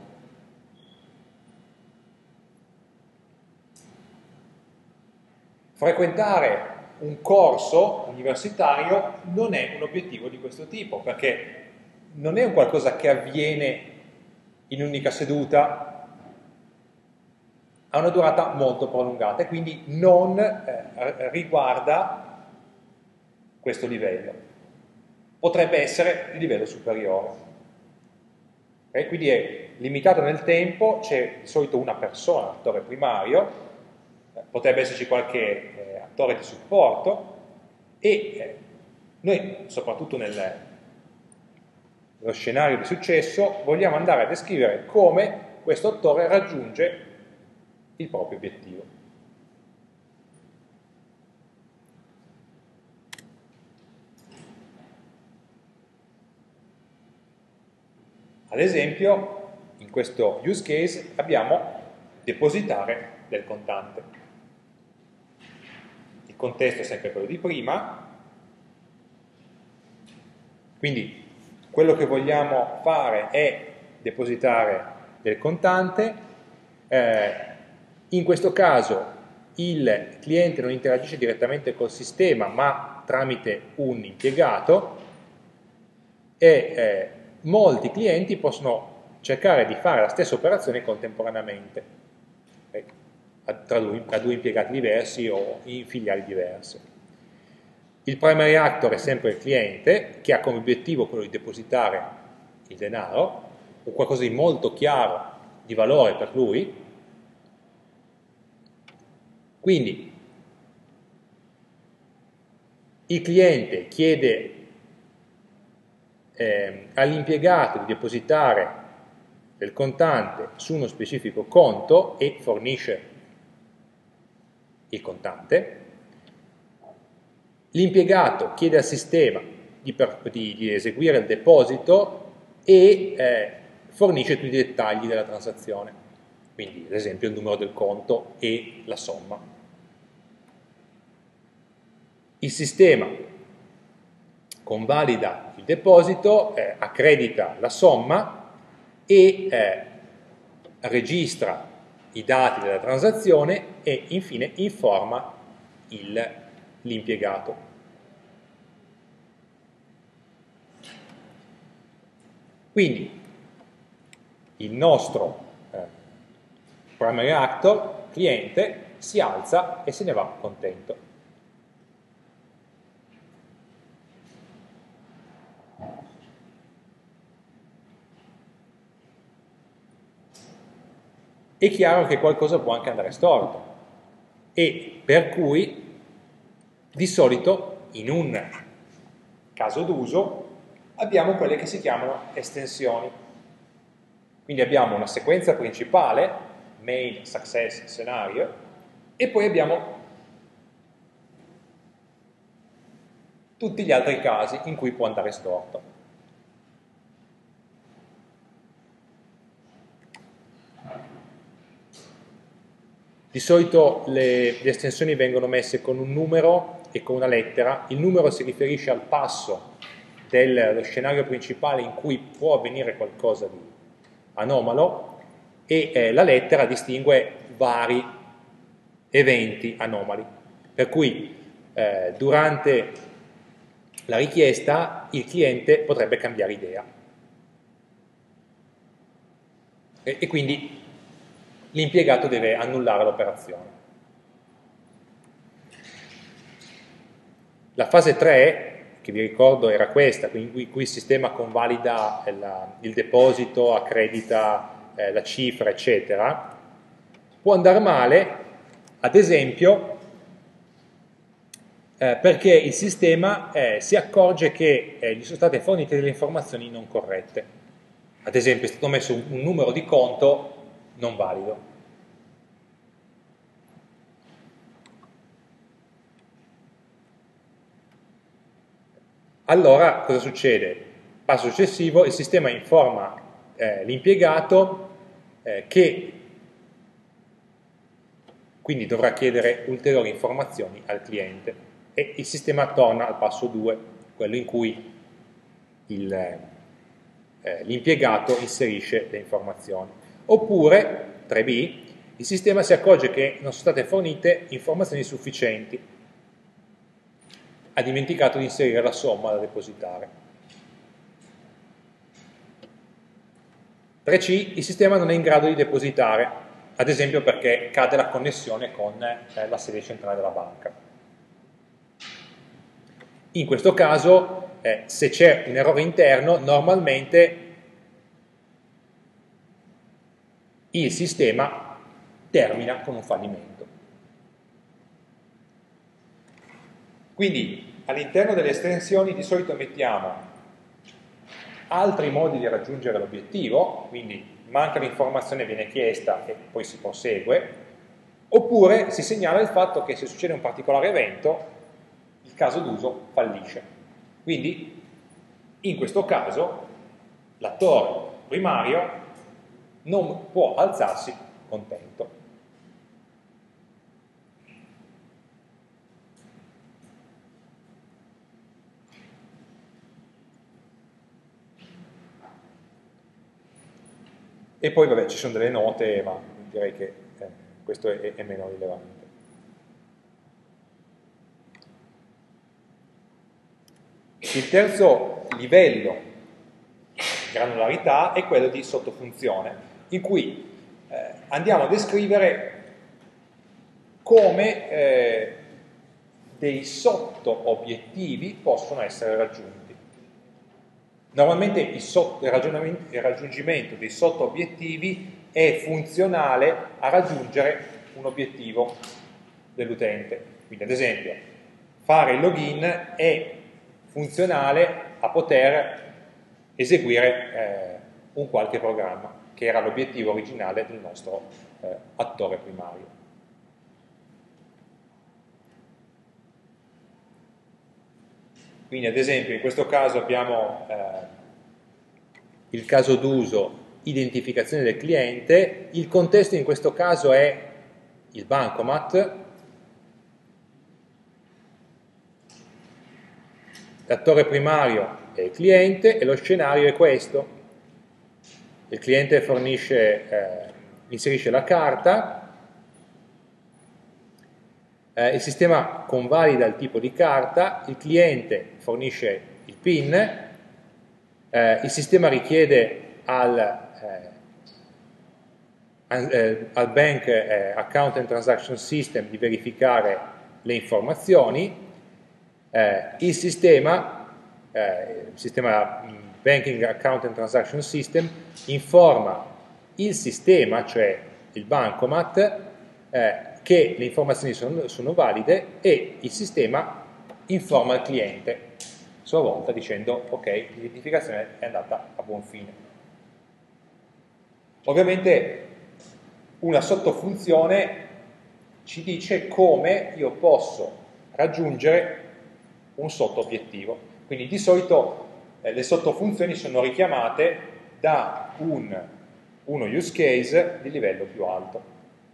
Frequentare un corso universitario non è un obiettivo di questo tipo, perché non è un qualcosa che avviene in un'unica seduta, ha una durata molto prolungata e quindi non eh, riguarda questo livello. Potrebbe essere di livello superiore. Okay? Quindi è limitato nel tempo, c'è di solito una persona, l'attore primario, potrebbe esserci qualche eh, attore di supporto e eh, noi, soprattutto nel, nello scenario di successo, vogliamo andare a descrivere come questo attore raggiunge il proprio obiettivo. Ad esempio, in questo use case abbiamo depositare del contante. Il contesto è sempre quello di prima, quindi quello che vogliamo fare è depositare del contante. Eh, in questo caso il cliente non interagisce direttamente col sistema ma tramite un impiegato e eh, molti clienti possono cercare di fare la stessa operazione contemporaneamente, eh, tra due, tra due impiegati diversi o in filiali diverse. Il primary actor è sempre il cliente, che ha come obiettivo quello di depositare il denaro, o qualcosa di molto chiaro, di valore per lui. Quindi il cliente chiede eh, all'impiegato di depositare del contante su uno specifico conto e fornisce il contante. l'impiegato chiede al sistema di, per, di, di eseguire il deposito e eh, fornisce tutti i dettagli della transazione, quindi ad esempio il numero del conto e la somma. Il sistema convalida il deposito, eh, accredita la somma e eh, registra i dati della transazione e infine informa l'impiegato. Quindi il nostro eh, primary actor, cliente, si alza e se ne va contento. È chiaro che qualcosa può anche andare storto e per cui di solito in un caso d'uso abbiamo quelle che si chiamano estensioni. Quindi abbiamo una sequenza principale, main, success, scenario, e poi abbiamo tutti gli altri casi in cui può andare storto. Di solito le, le estensioni vengono messe con un numero e con una lettera. Il numero si riferisce al passo dello scenario principale in cui può avvenire qualcosa di anomalo e eh, la lettera distingue vari eventi anomali. Per cui eh, durante la richiesta il cliente potrebbe cambiare idea. E, e quindi l'impiegato deve annullare l'operazione. La fase tre, che vi ricordo era questa, in cui, cui il sistema convalida la, il deposito, accredita eh, la cifra, eccetera, può andare male, ad esempio, eh, perché il sistema eh, si accorge che eh, gli sono state fornite delle informazioni non corrette. Ad esempio è stato messo un, un numero di conto non valido. Allora cosa succede? Passo successivo, il sistema informa eh, l'impiegato eh, che quindi dovrà chiedere ulteriori informazioni al cliente e il sistema torna al passo due, quello in cui eh, l'impiegato inserisce le informazioni. Oppure, tre B, il sistema si accorge che non sono state fornite informazioni sufficienti, ha dimenticato di inserire la somma da depositare. tre C, il sistema non è in grado di depositare, ad esempio perché cade la connessione con eh, la sede centrale della banca. In questo caso, eh, se c'è un errore interno, normalmente il sistema termina con un fallimento. Quindi all'interno delle estensioni di solito mettiamo altri modi di raggiungere l'obiettivo, quindi manca l'informazione, viene chiesta e poi si prosegue, oppure si segnala il fatto che se succede un particolare evento il caso d'uso fallisce. Quindi in questo caso l'attore primario non può alzarsi contento. E poi vabbè ci sono delle note, ma direi che eh, questo è, è meno rilevante. Il terzo livello di granularità è quello di sottofunzione, in cui eh, andiamo a descrivere come eh, dei sotto-obiettivi possono essere raggiunti. Normalmente il, sotto, il, il raggiungimento dei sotto-obiettivi è funzionale a raggiungere un obiettivo dell'utente. Quindi ad esempio fare il login è funzionale a poter eseguire eh, un qualche programma, che era l'obiettivo originale del nostro eh, attore primario. Quindi ad esempio in questo caso abbiamo eh, il caso d'uso identificazione del cliente, il contesto in questo caso è il bancomat, l'attore primario è il cliente e lo scenario è questo. Il cliente fornisce, eh, inserisce la carta, eh, il sistema convalida il tipo di carta, il cliente fornisce il PIN, eh, il sistema richiede al, eh, eh, al Bank eh, Account and Transaction System di verificare le informazioni, eh, il sistema, eh, il sistema Banking Account and Transaction System informa il sistema, cioè il bancomat, eh, che le informazioni sono, sono valide e il sistema informa il cliente a sua volta dicendo ok, l'identificazione è andata a buon fine. Ovviamente una sottofunzione ci dice come io posso raggiungere un sotto-obiettivo. Quindi di solito eh, le sottofunzioni sono richiamate da un, uno use case di livello più alto.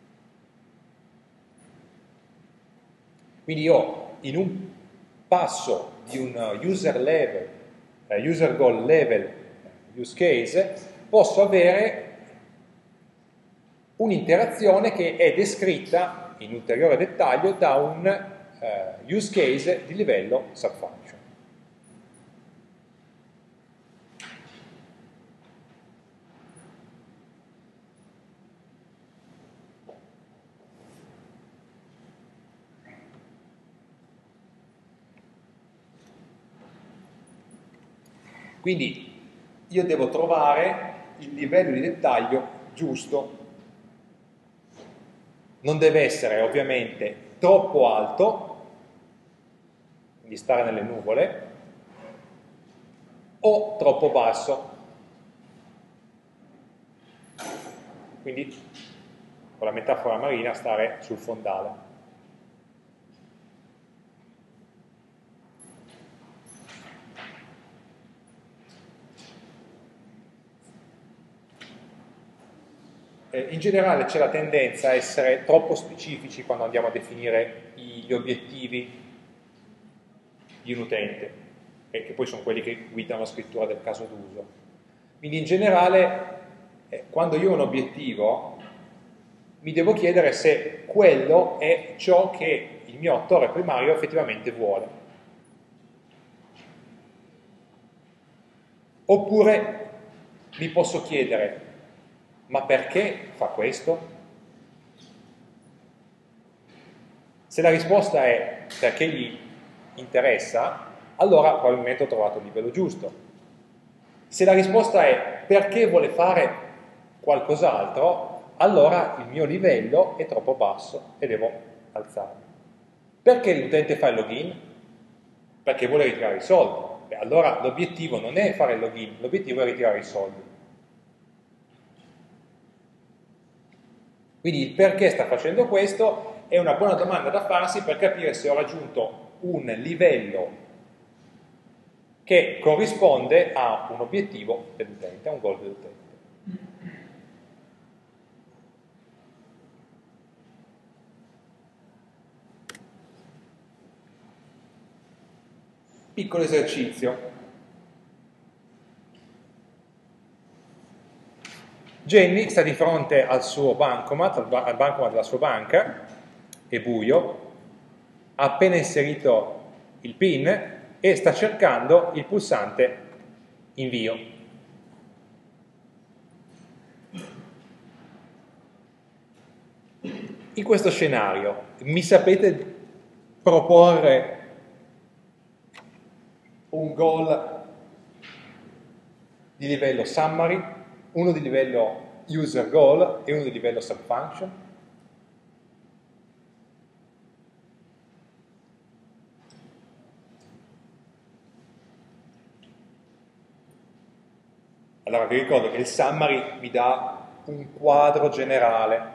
Quindi io in un passo di un user level, eh, user goal level use case, posso avere un'interazione che è descritta in ulteriore dettaglio da un uh, use case di livello subfunction. Quindi io devo trovare il livello di dettaglio giusto. Non deve essere ovviamente troppo alto, quindi stare nelle nuvole, o troppo basso. Quindi, con la metafora marina, stare sul fondale. In generale c'è la tendenza a essere troppo specifici quando andiamo a definire gli obiettivi di un utente, che poi sono quelli che guidano la scrittura del caso d'uso. Quindi in generale, eh, quando io ho un obiettivo, mi devo chiedere se quello è ciò che il mio attore primario effettivamente vuole. Oppure mi posso chiedere, ma perché fa questo? Se la risposta è perché gli interessa, allora probabilmente ho trovato il livello giusto. Se la risposta è perché vuole fare qualcos'altro, allora il mio livello è troppo basso e devo alzarlo. Perché l'utente fa il login? Perché vuole ritirare i soldi. Beh, allora l'obiettivo non è fare il login, l'obiettivo è ritirare i soldi. Quindi il perché sta facendo questo è una buona domanda da farsi per capire se ho raggiunto un livello che corrisponde a un obiettivo dell'utente, a un goal dell'utente. Piccolo esercizio. Jenny sta di fronte al suo bancomat, al, ba al bancomat della sua banca, è buio, ha appena inserito il PIN e sta cercando il pulsante invio. In questo scenario mi sapete proporre un goal di livello summary, uno di livello user goal e uno di livello subfunction? Allora vi ricordo che il summary mi dà un quadro generale.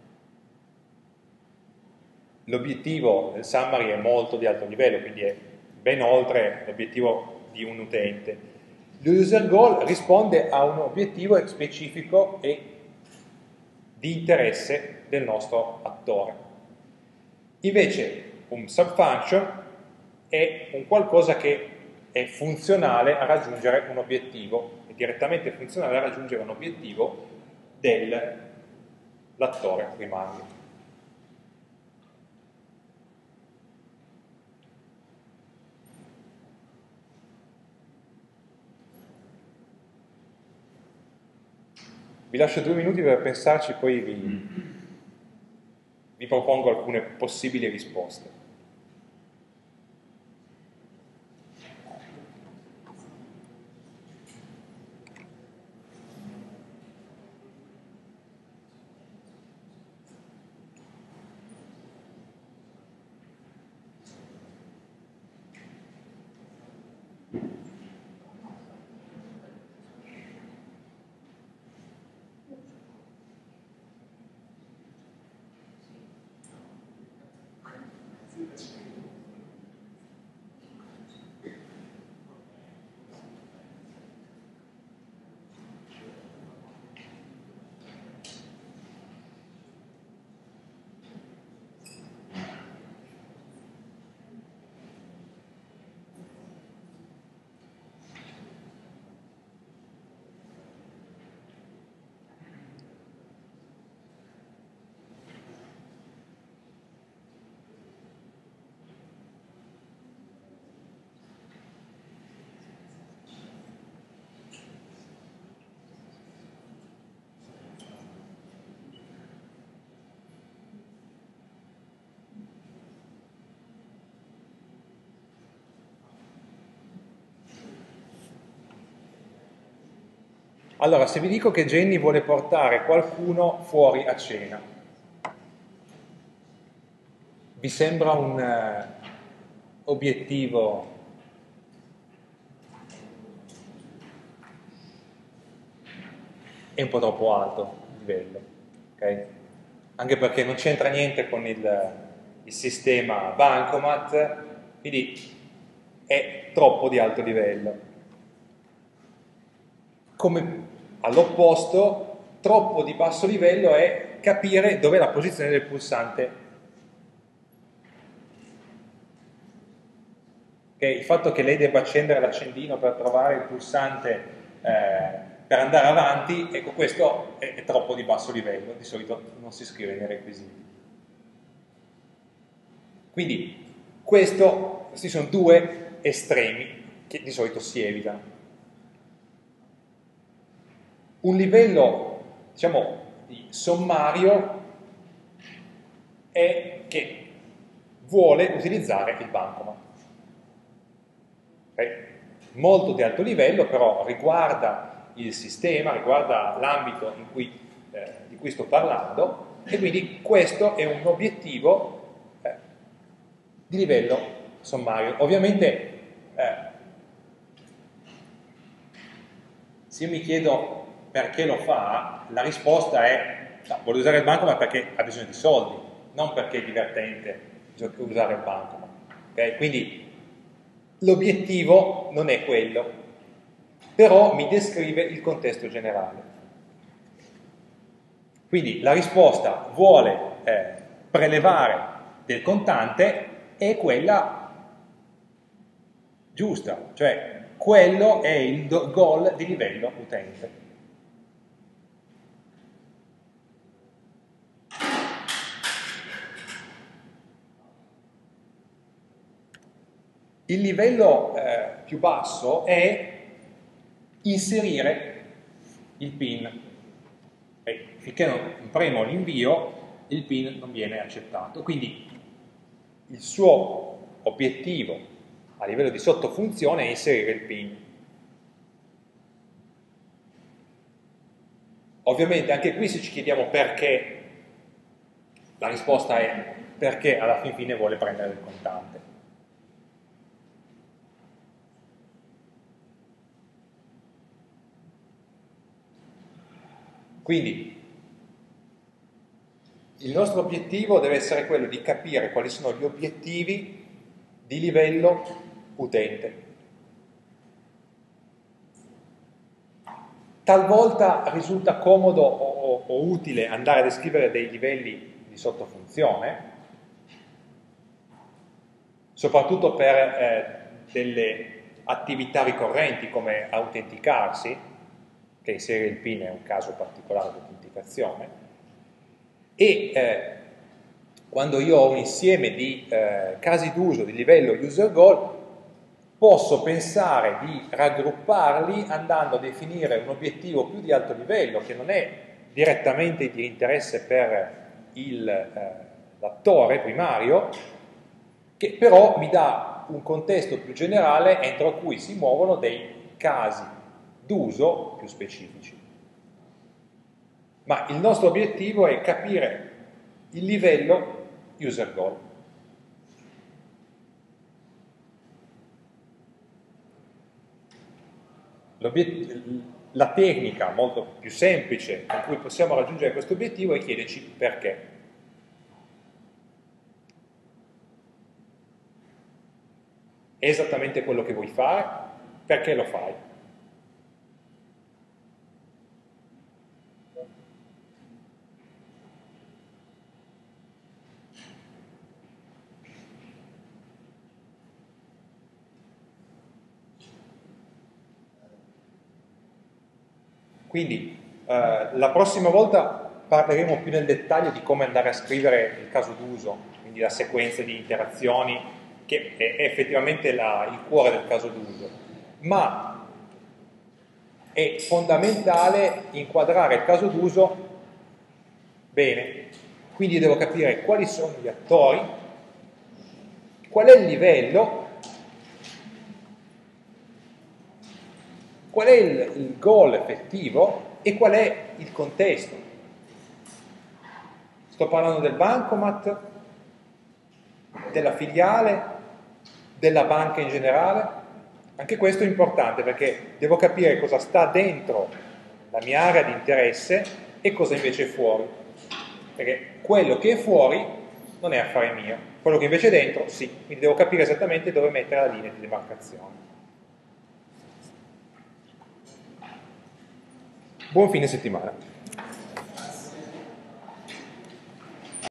L'obiettivo del summary è molto di alto livello, quindi è ben oltre l'obiettivo di un utente. L'user goal risponde a un obiettivo specifico e di interesse del nostro attore. Invece un subfunction è un qualcosa che è funzionale a raggiungere un obiettivo, è direttamente funzionale a raggiungere un obiettivo dell'attore primario. Vi lascio due minuti per pensarci, poi vi, vi propongo alcune possibili risposte. Allora, se vi dico che Jenny vuole portare qualcuno fuori a cena, vi sembra un eh, obiettivo è un po' troppo alto il livello, ok? Anche perché non c'entra niente con il, il sistema Bancomat, quindi è troppo di alto livello. Come all'opposto, troppo di basso livello è capire dov'è la posizione del pulsante. Okay? Il fatto che lei debba accendere l'accendino per trovare il pulsante eh, per andare avanti, ecco, questo è, è troppo di basso livello, di solito non si scrive nei requisiti. Quindi questo, questi sono due estremi che di solito si evitano. Un livello, diciamo, di sommario è che vuole utilizzare il Bancomat. Okay? Molto di alto livello, però riguarda il sistema, riguarda l'ambito in cui, eh, di cui sto parlando, e quindi questo è un obiettivo eh, di livello sommario. Ovviamente, eh, se io mi chiedo perché lo fa, la risposta è no, vuole usare il Bancomat perché ha bisogno di soldi, non perché è divertente usare il Bancomat. Okay? Quindi l'obiettivo non è quello, però mi descrive il contesto generale. Quindi la risposta vuole eh, prelevare del contante è quella giusta, cioè quello è il goal di livello utente. Il livello eh, più basso è inserire il PIN. E finché non premo l'invio, il PIN non viene accettato. Quindi il suo obiettivo a livello di sottofunzione è inserire il PIN. Ovviamente anche qui se ci chiediamo perché, la risposta è perché alla fin fine vuole prendere il contante. Quindi il nostro obiettivo deve essere quello di capire quali sono gli obiettivi di livello utente. Talvolta risulta comodo o, o utile andare a descrivere dei livelli di sottofunzione, soprattutto per eh, delle attività ricorrenti come autenticarsi, che inserire il PIN è un caso particolare di autenticazione, e eh, quando io ho un insieme di eh, casi d'uso di livello user goal, posso pensare di raggrupparli andando a definire un obiettivo più di alto livello, che non è direttamente di interesse per l'attore primario, che però mi dà un contesto più generale entro cui si muovono dei casi d'uso più specifici. Ma il nostro obiettivo è capire il livello user goal. La tecnica molto più semplice con cui possiamo raggiungere questo obiettivo è chiederci perché. È esattamente quello che vuoi fare? Perché lo fai? Quindi eh, la prossima volta parleremo più nel dettaglio di come andare a scrivere il caso d'uso, quindi la sequenza di interazioni, che è effettivamente la, il cuore del caso d'uso, ma è fondamentale inquadrare il caso d'uso bene, quindi devo capire quali sono gli attori, qual è il livello, qual è il, il goal effettivo e qual è il contesto. Sto parlando del bancomat, della filiale, della banca in generale. Anche questo è importante perché devo capire cosa sta dentro la mia area di interesse e cosa invece è fuori, perché quello che è fuori non è affare mio, quello che invece è dentro sì, quindi devo capire esattamente dove mettere la linea di demarcazione. Buon fine settimana.